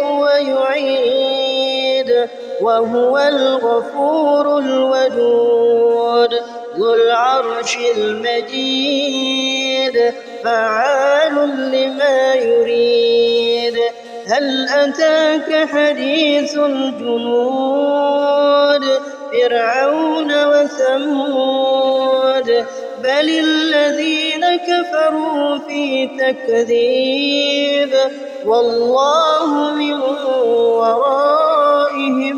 ويعيد وهو الغفور الودود ذو العرش المجيد فعال لما يريد. هل أتاك حديث الجنود فرعون وثمود بل الذين كفروا في تكذيب والله من ورائهم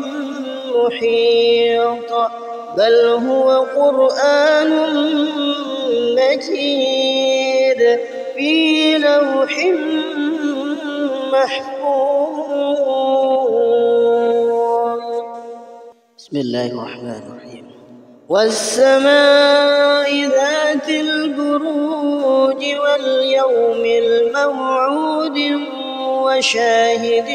محيط بل هو قرآن مجيد في لوح محفوظ. بسم الله الرحمن الرحيم. والسماء ذات البروج واليوم الموعود وشاهد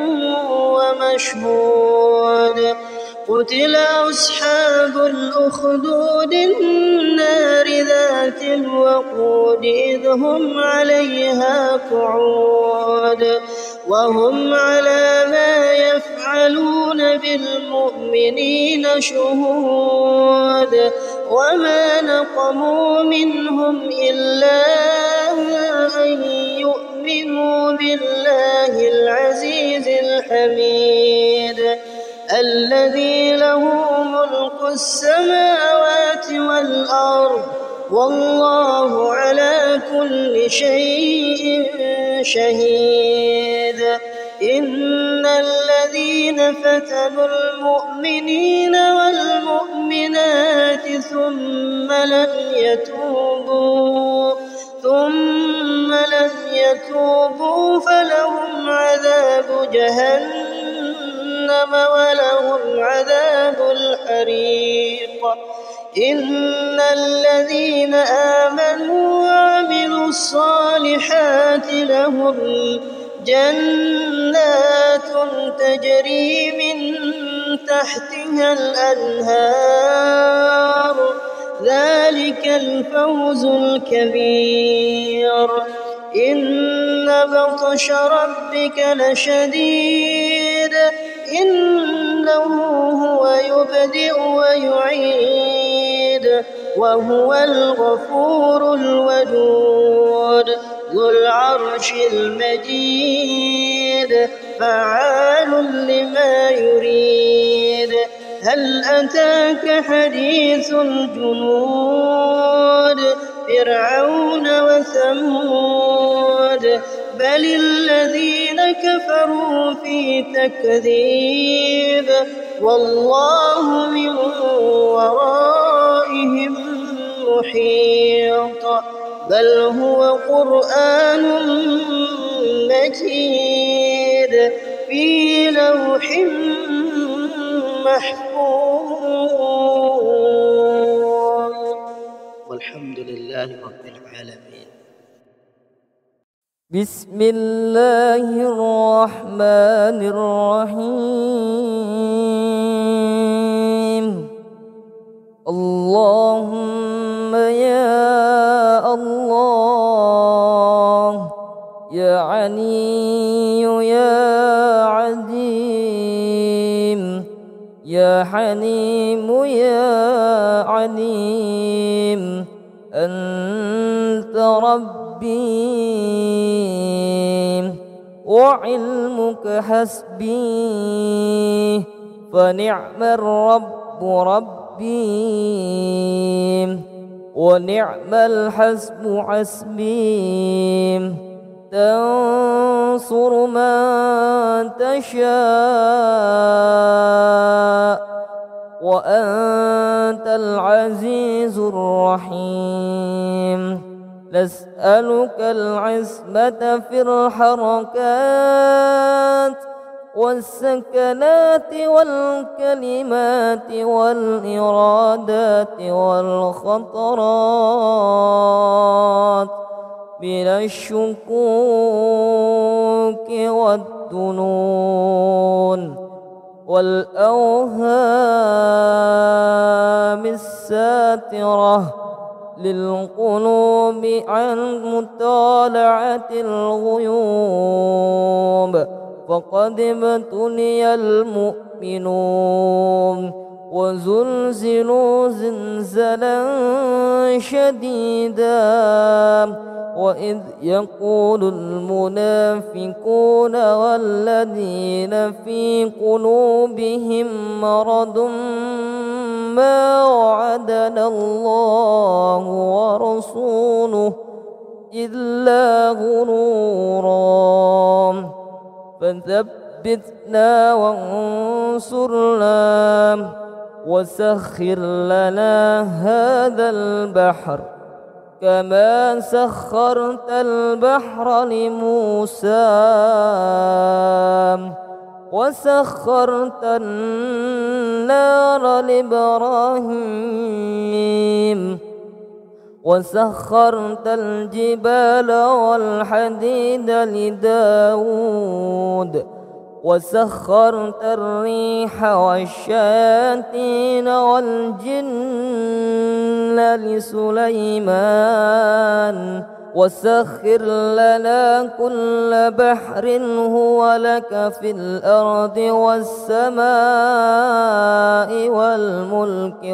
ومشهود. قتل أصحاب الأخدود النار ذات الوقود إذ هم عليها قعود وهم على ما يفعلون بالمؤمنين شهود. وما نقموا منهم إلا أن يؤمنوا بالله العزيز الحميد الذي له ملك السماوات والأرض والله على كل شيء شهيد. إن الذين فتنوا المؤمنين والمؤمنات ثم لم يتوبوا فلهم عذاب جهنم ولهم عذاب الحريق. إن الذين آمنوا وعملوا الصالحات لهم جنات تجري من تحتها الأنهار ذلك الفوز الكبير. إن بطش ربك لشديد إنه هو يبدئ ويعيد وهو الغفور الودود ذو العرش المجيد فعال لما يريد. هل أتاك حديث الجنود فرعون وثمود بل الذين كفروا في تكذيب والله من ورائهم محيط. بل هو قرآن مجيد في لوح محفوظ. والحمد لله رب العالمين. بسم الله الرحمن الرحيم. اللهم يا الله يا علي يا عظيم يا حليم يا عليم أنت ربي وعلمك حسبي فنعم الرب ربي ونعم الحسب حسبي. تنصر من تشاء وأنت العزيز الرحيم. نسألك العصمة في الحركات والسكنات والكلمات والإرادات والخطرات من الشكوك والظنون والأوهام الساترة للقلوب عن مطالعة الغيوب. فقد ابتلي المؤمنون وزلزلوا زلزلا شديدا وإذ يقول المنافقون والذين في قلوبهم مرض ما وعدنا الله ورسوله إلا غرورا. فثبتنا وانصرنا وسخر لنا هذا البحر كما سخرت البحر لموسى وسخرت النار لإبراهيم وسخرت الجبال والحديد لداود وسخرت الريح والشياطين والجن لسليمان وسخر لنا كل بحر هو لك في الأرض والسماء والملك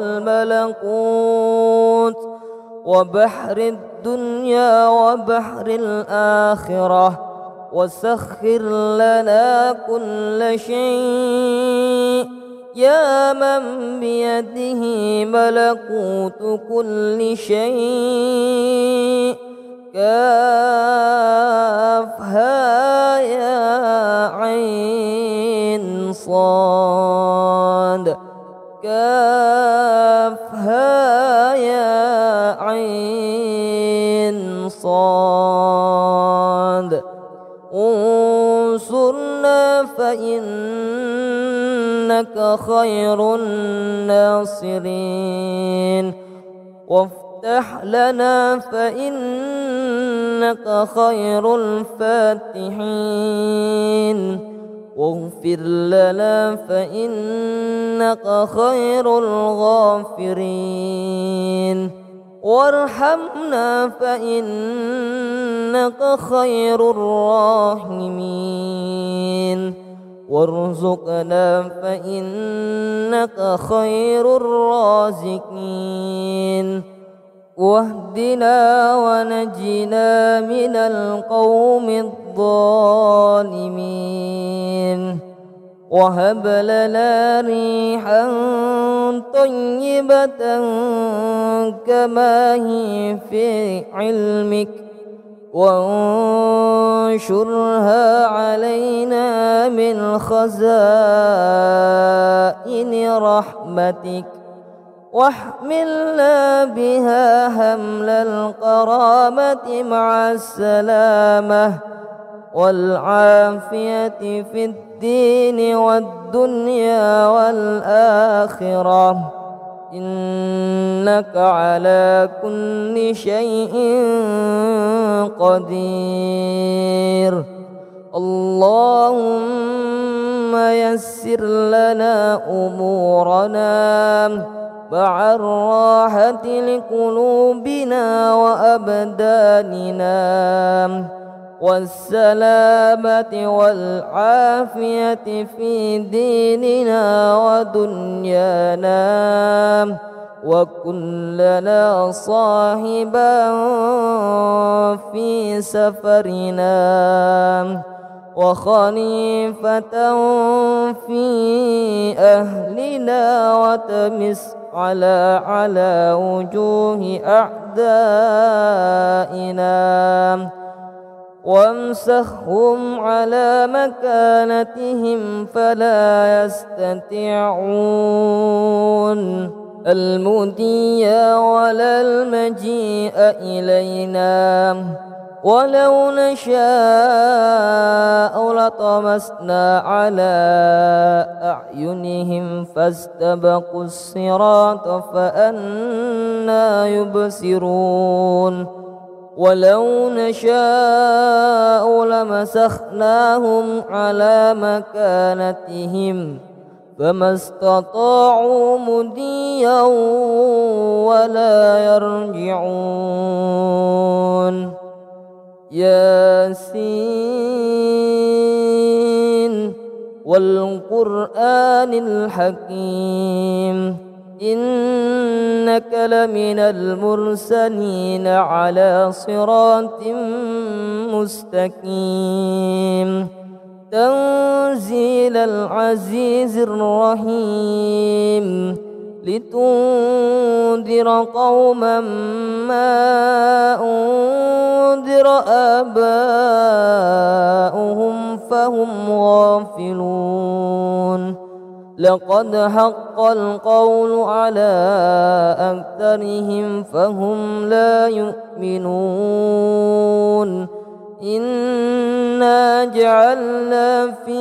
والملكوت وبحر الدنيا وبحر الآخرة وسخر لنا كل شيء يا من بيده ملكوت كل شيء كافها يا عين صاد كافها يا عين صاد انصرنا فإنك خير الناصرين وافتح لنا فإنك خير الفاتحين واغفر لنا فإنك خير الغافرين وارحمنا فإنك خير الراحمين وارزقنا فإنك خير الرازقين واهدنا ونجنا من القوم الظالمين وهب لنا ريحا طيبة كما هي في علمك وانشرها علينا من خزائن رحمتك واحملنا بها حمل الكرامة مع السلامة والعافية في الدين والدنيا والآخرة إنك على كل شيء قدير اللهم يسر لنا أمورنا مع الراحة لقلوبنا وأبداننا والسلامة والعافية في ديننا ودنيانا وكن لنا صاحبا في سفرنا وخليفة في أهلنا وتمس على وجوه أعدائنا وامسخهم على مكانتهم فلا يستطيعون المضي ولا المجيء إلينا ولو نشاء لطمسنا على أعينهم فاستبقوا الصراط فأنى يبصرون ولو نشاء لمسخناهم على مكانتهم فما استطاعوا مضيا ولا يرجعون ياسين والقرآن الحكيم إنك لمن المرسلين على صراط مستقيم تنزيل العزيز الرحيم لتنذر قوما ما أنذر آباؤهم فهم غافلون لقد حق القول على أكثرهم فهم لا يؤمنون إنا جعلنا في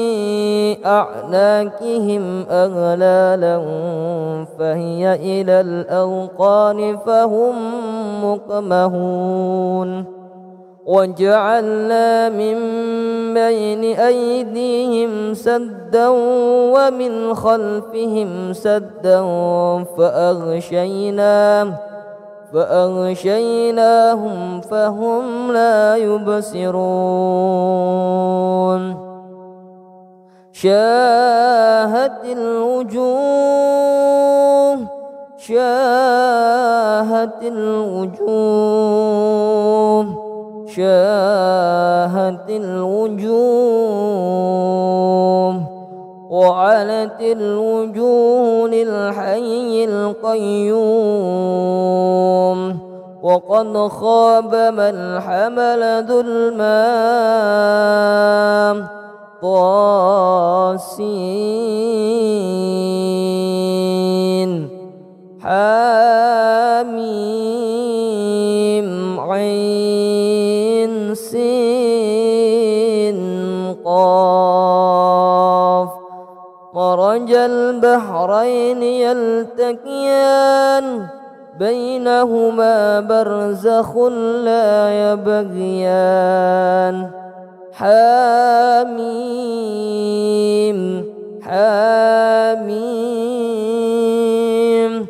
أعناقهم أغلالا فهي إلى الأذقان فهم مقمحون وجعلنا من بين أيديهم سدا ومن خلفهم سدا فأغشيناهم فهم لا يبصرون شاهت الوجوه وعنت الوجوه للحي القيوم وقد خاب من حمل ظلما طاسين حاميم عين سين قاف مرج البحرين يلتقيان بينهما برزخ لا يبغيان حاميم حاميم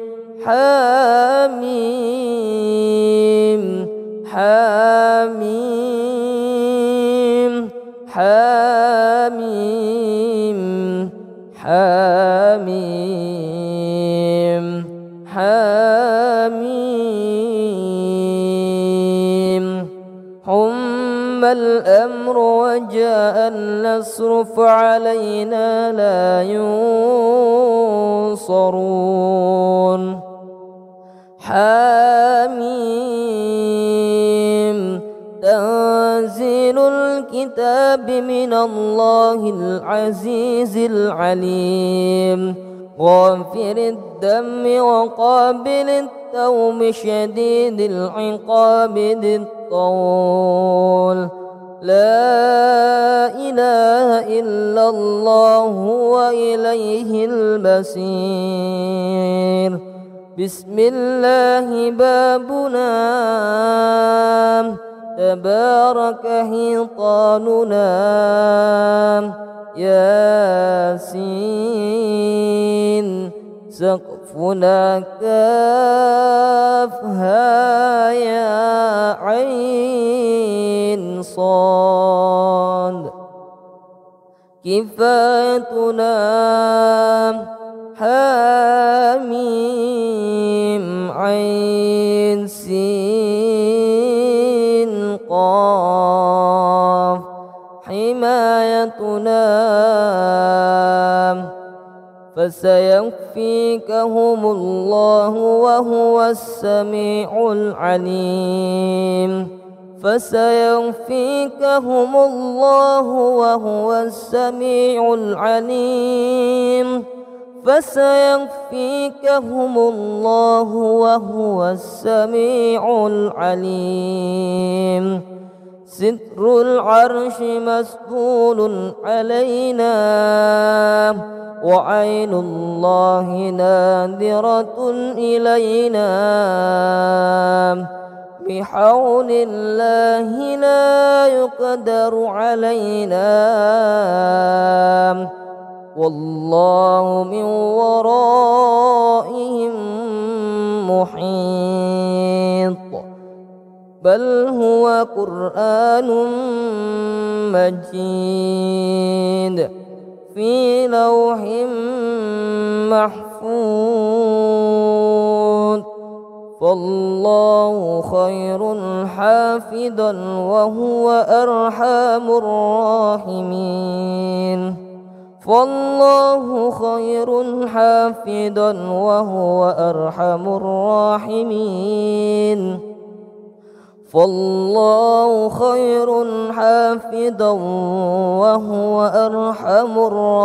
حاميم حاميم حاميم حاميم حاميم حم الأمر وجاء النصر فعلينا لا ينصرون حاميم تنزيل الكتاب من الله العزيز العليم غافر الدم وقابل التوب شديد العقاب ذي الطول لا إله إلا الله وإليه المصير بسم الله بابنا تبارك حيطاننا ياسين سقفنا كافها يا عين صاد كفايتنا حاميم عين سين قاف حمايتنا فسيكفيكهم الله وهو السميع العليم فسيكفيكهم الله وهو السميع العليم فسيكفيكهم الله وهو السميع العليم ستر العرش مسطول علينا وعين الله ناظرة إلينا بحول الله لا يقدر علينا والله من ورائهم محيط بل هو قرآن مجيد في لوح محفوظ فالله خير حافظا وهو أرحم الراحمين فالله خير حافظا وهو أرحم الراحمين فالله خير حافظا وهو أرحم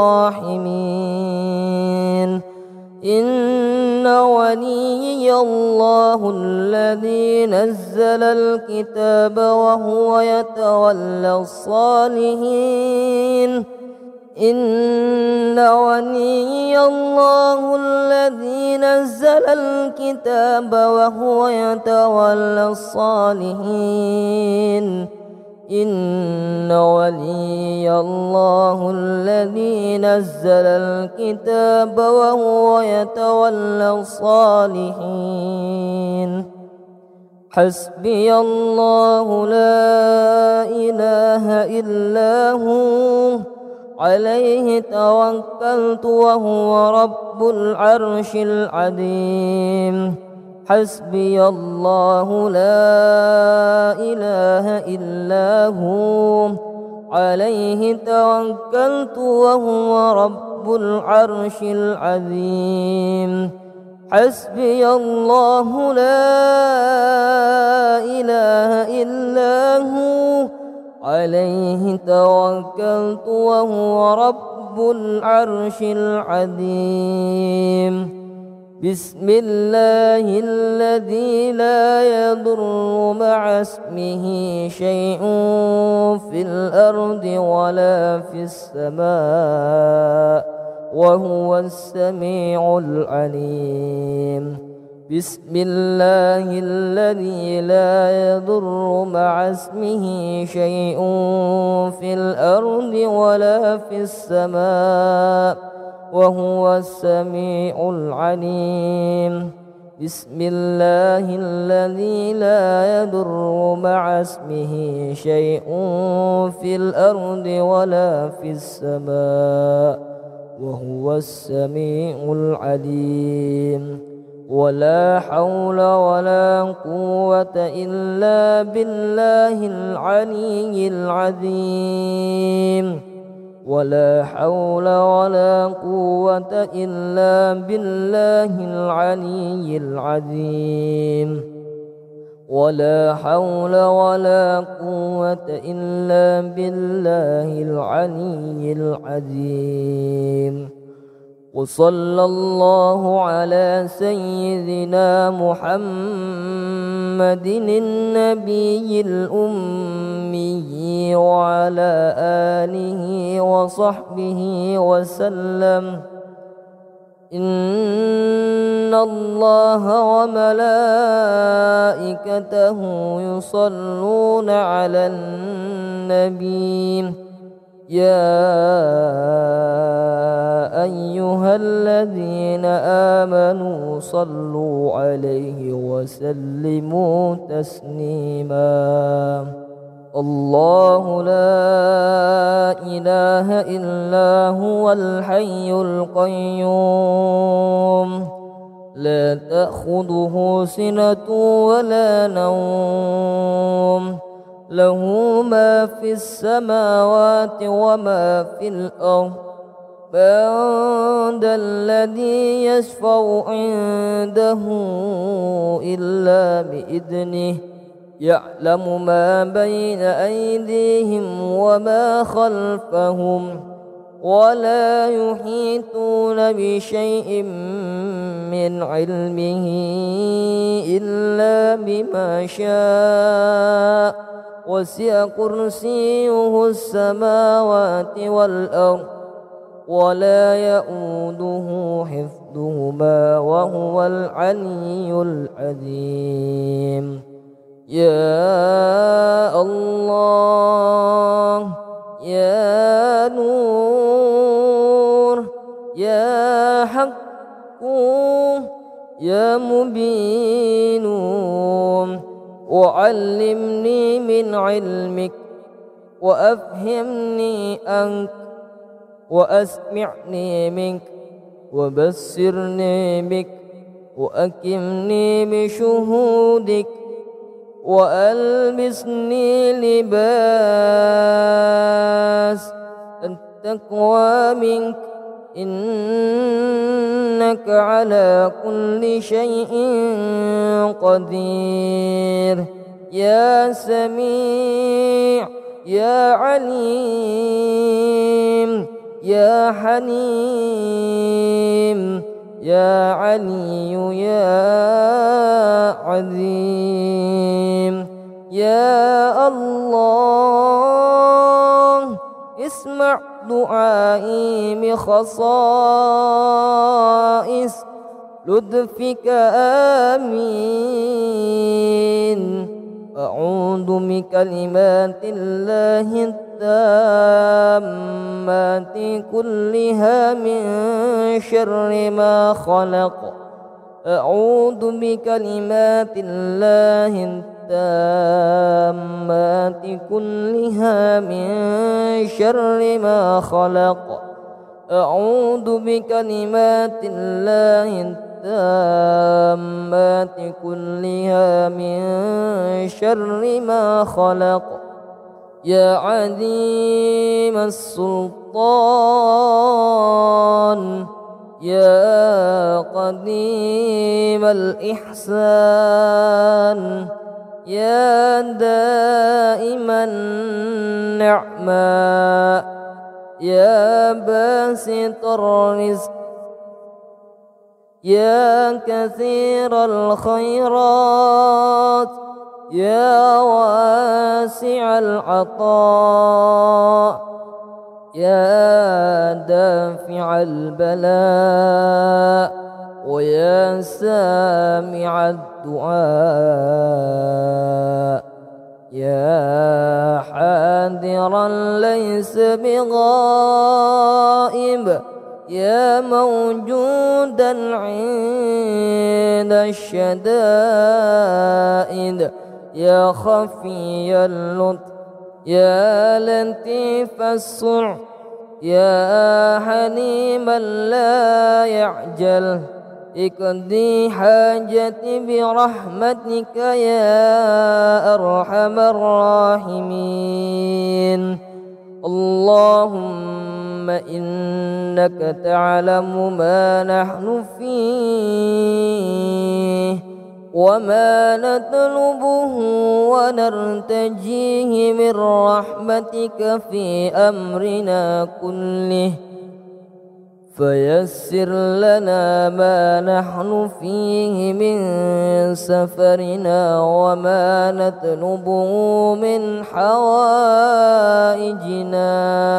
الراحمين. إن وليي الله الذي نزل الكتاب وهو يتولى الصالحين. إن وليي الله الذي نزل الكتاب وهو يتولى الصالحين. إن وليي الله الذي نزل الكتاب وهو يتولى الصالحين. حسبي الله لا إله إلا هو عليه توكلت وهو رب العرش العظيم. حسبي الله لا إله إلا هو عليه توكلت وهو رب العرش العظيم. حسبي الله لا إله إلا هو عليه توكلت وهو رب العرش العظيم. بسم الله الذي لا يضر مع اسمه شيء في الأرض ولا في السماء وهو السميع العليم. بسم الله الذي لا يضر مع اسمه شيء في الأرض ولا في السماء وهو السميع العليم. بسم الله الذي لا يضر مع اسمه شيء في الأرض ولا في السماء وهو السميع العليم. ولا حول ولا قوة إلا بالله العلي العظيم. ولا حول ولا قوة إلا بالله العلي العظيم. ولا حول ولا قوة إلا بالله العلي العظيم. وصلى الله على سيدنا محمد النبي الأمي وعلى آله وصحبه وسلم. إن الله وملائكته يصلون على النبي. يا أيها الذين آمنوا صلوا عليه وسلموا تسليما. الله لا إله إلا هو الحي القيوم لا تأخذه سنة ولا نوم له ما في السماوات وما في الأرض. من ذا الذي يشفع عنده إلا بإذنه. يعلم ما بين أيديهم وما خلفهم ولا يحيطون بشيء من علمه إلا بما شاء. وسع كرسيه السماوات والأرض ولا يؤوده حفظهما وهو العلي العظيم. يا الله يا نور يا حق يا مبين وعلمني من علمك وأفهمني أنك وأسمعني منك وبصرني بك وأكرمني بشهودك وألبسني لباس التقوى منك. إنك على كل شيء قدير. يا سميع يا عليم يا حليم يا علي يا عظيم. يا الله اسمع دعائي بخصائص لطفك آمين. أعوذ بكلمات الله التامات كلها من شر ما خلق. أعوذ بكلمات الله التامات كلها من شر ما خلق. أعوذ بكلمات الله التامات كلها من شر ما خلق. يا عظيم السلطان يا قديم الإحسان يا دائم النعماء يا باسط الرزق يا كثير الخيرات يا واسع العطاء يا دافع البلاء ويا سامع الدعاء يا حاضرا ليس بغائب يا موجودا عند الشدائد يا خفي اللطف يا لطيف الصنع يا حليما لا يعجل اقضي حاجتي برحمتك يا أرحم الراحمين. اللهم إنك تعلم ما نحن فيه وما نطلبه ونرتجيه من رحمتك في أمرنا كله، فيسر لنا ما نحن فيه من سفرنا وما نطلبه من حوائجنا،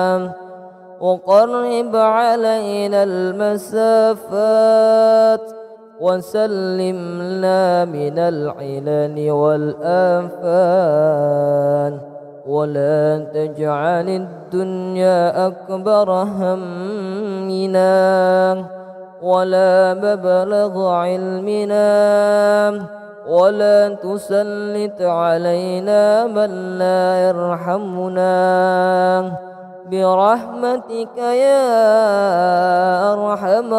وقرب علينا المسافات وسلمنا من العلل والآفات، ولا تجعل الدنيا أكبر همنا ولا مبلغ علمنا، ولا تسلط علينا من لا يرحمنا برحمتك يا أرحم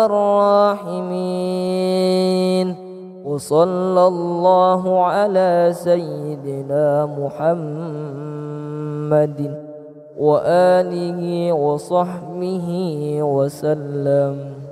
الراحمين. وصلى الله على سيدنا محمد وآله وصحبه وسلم.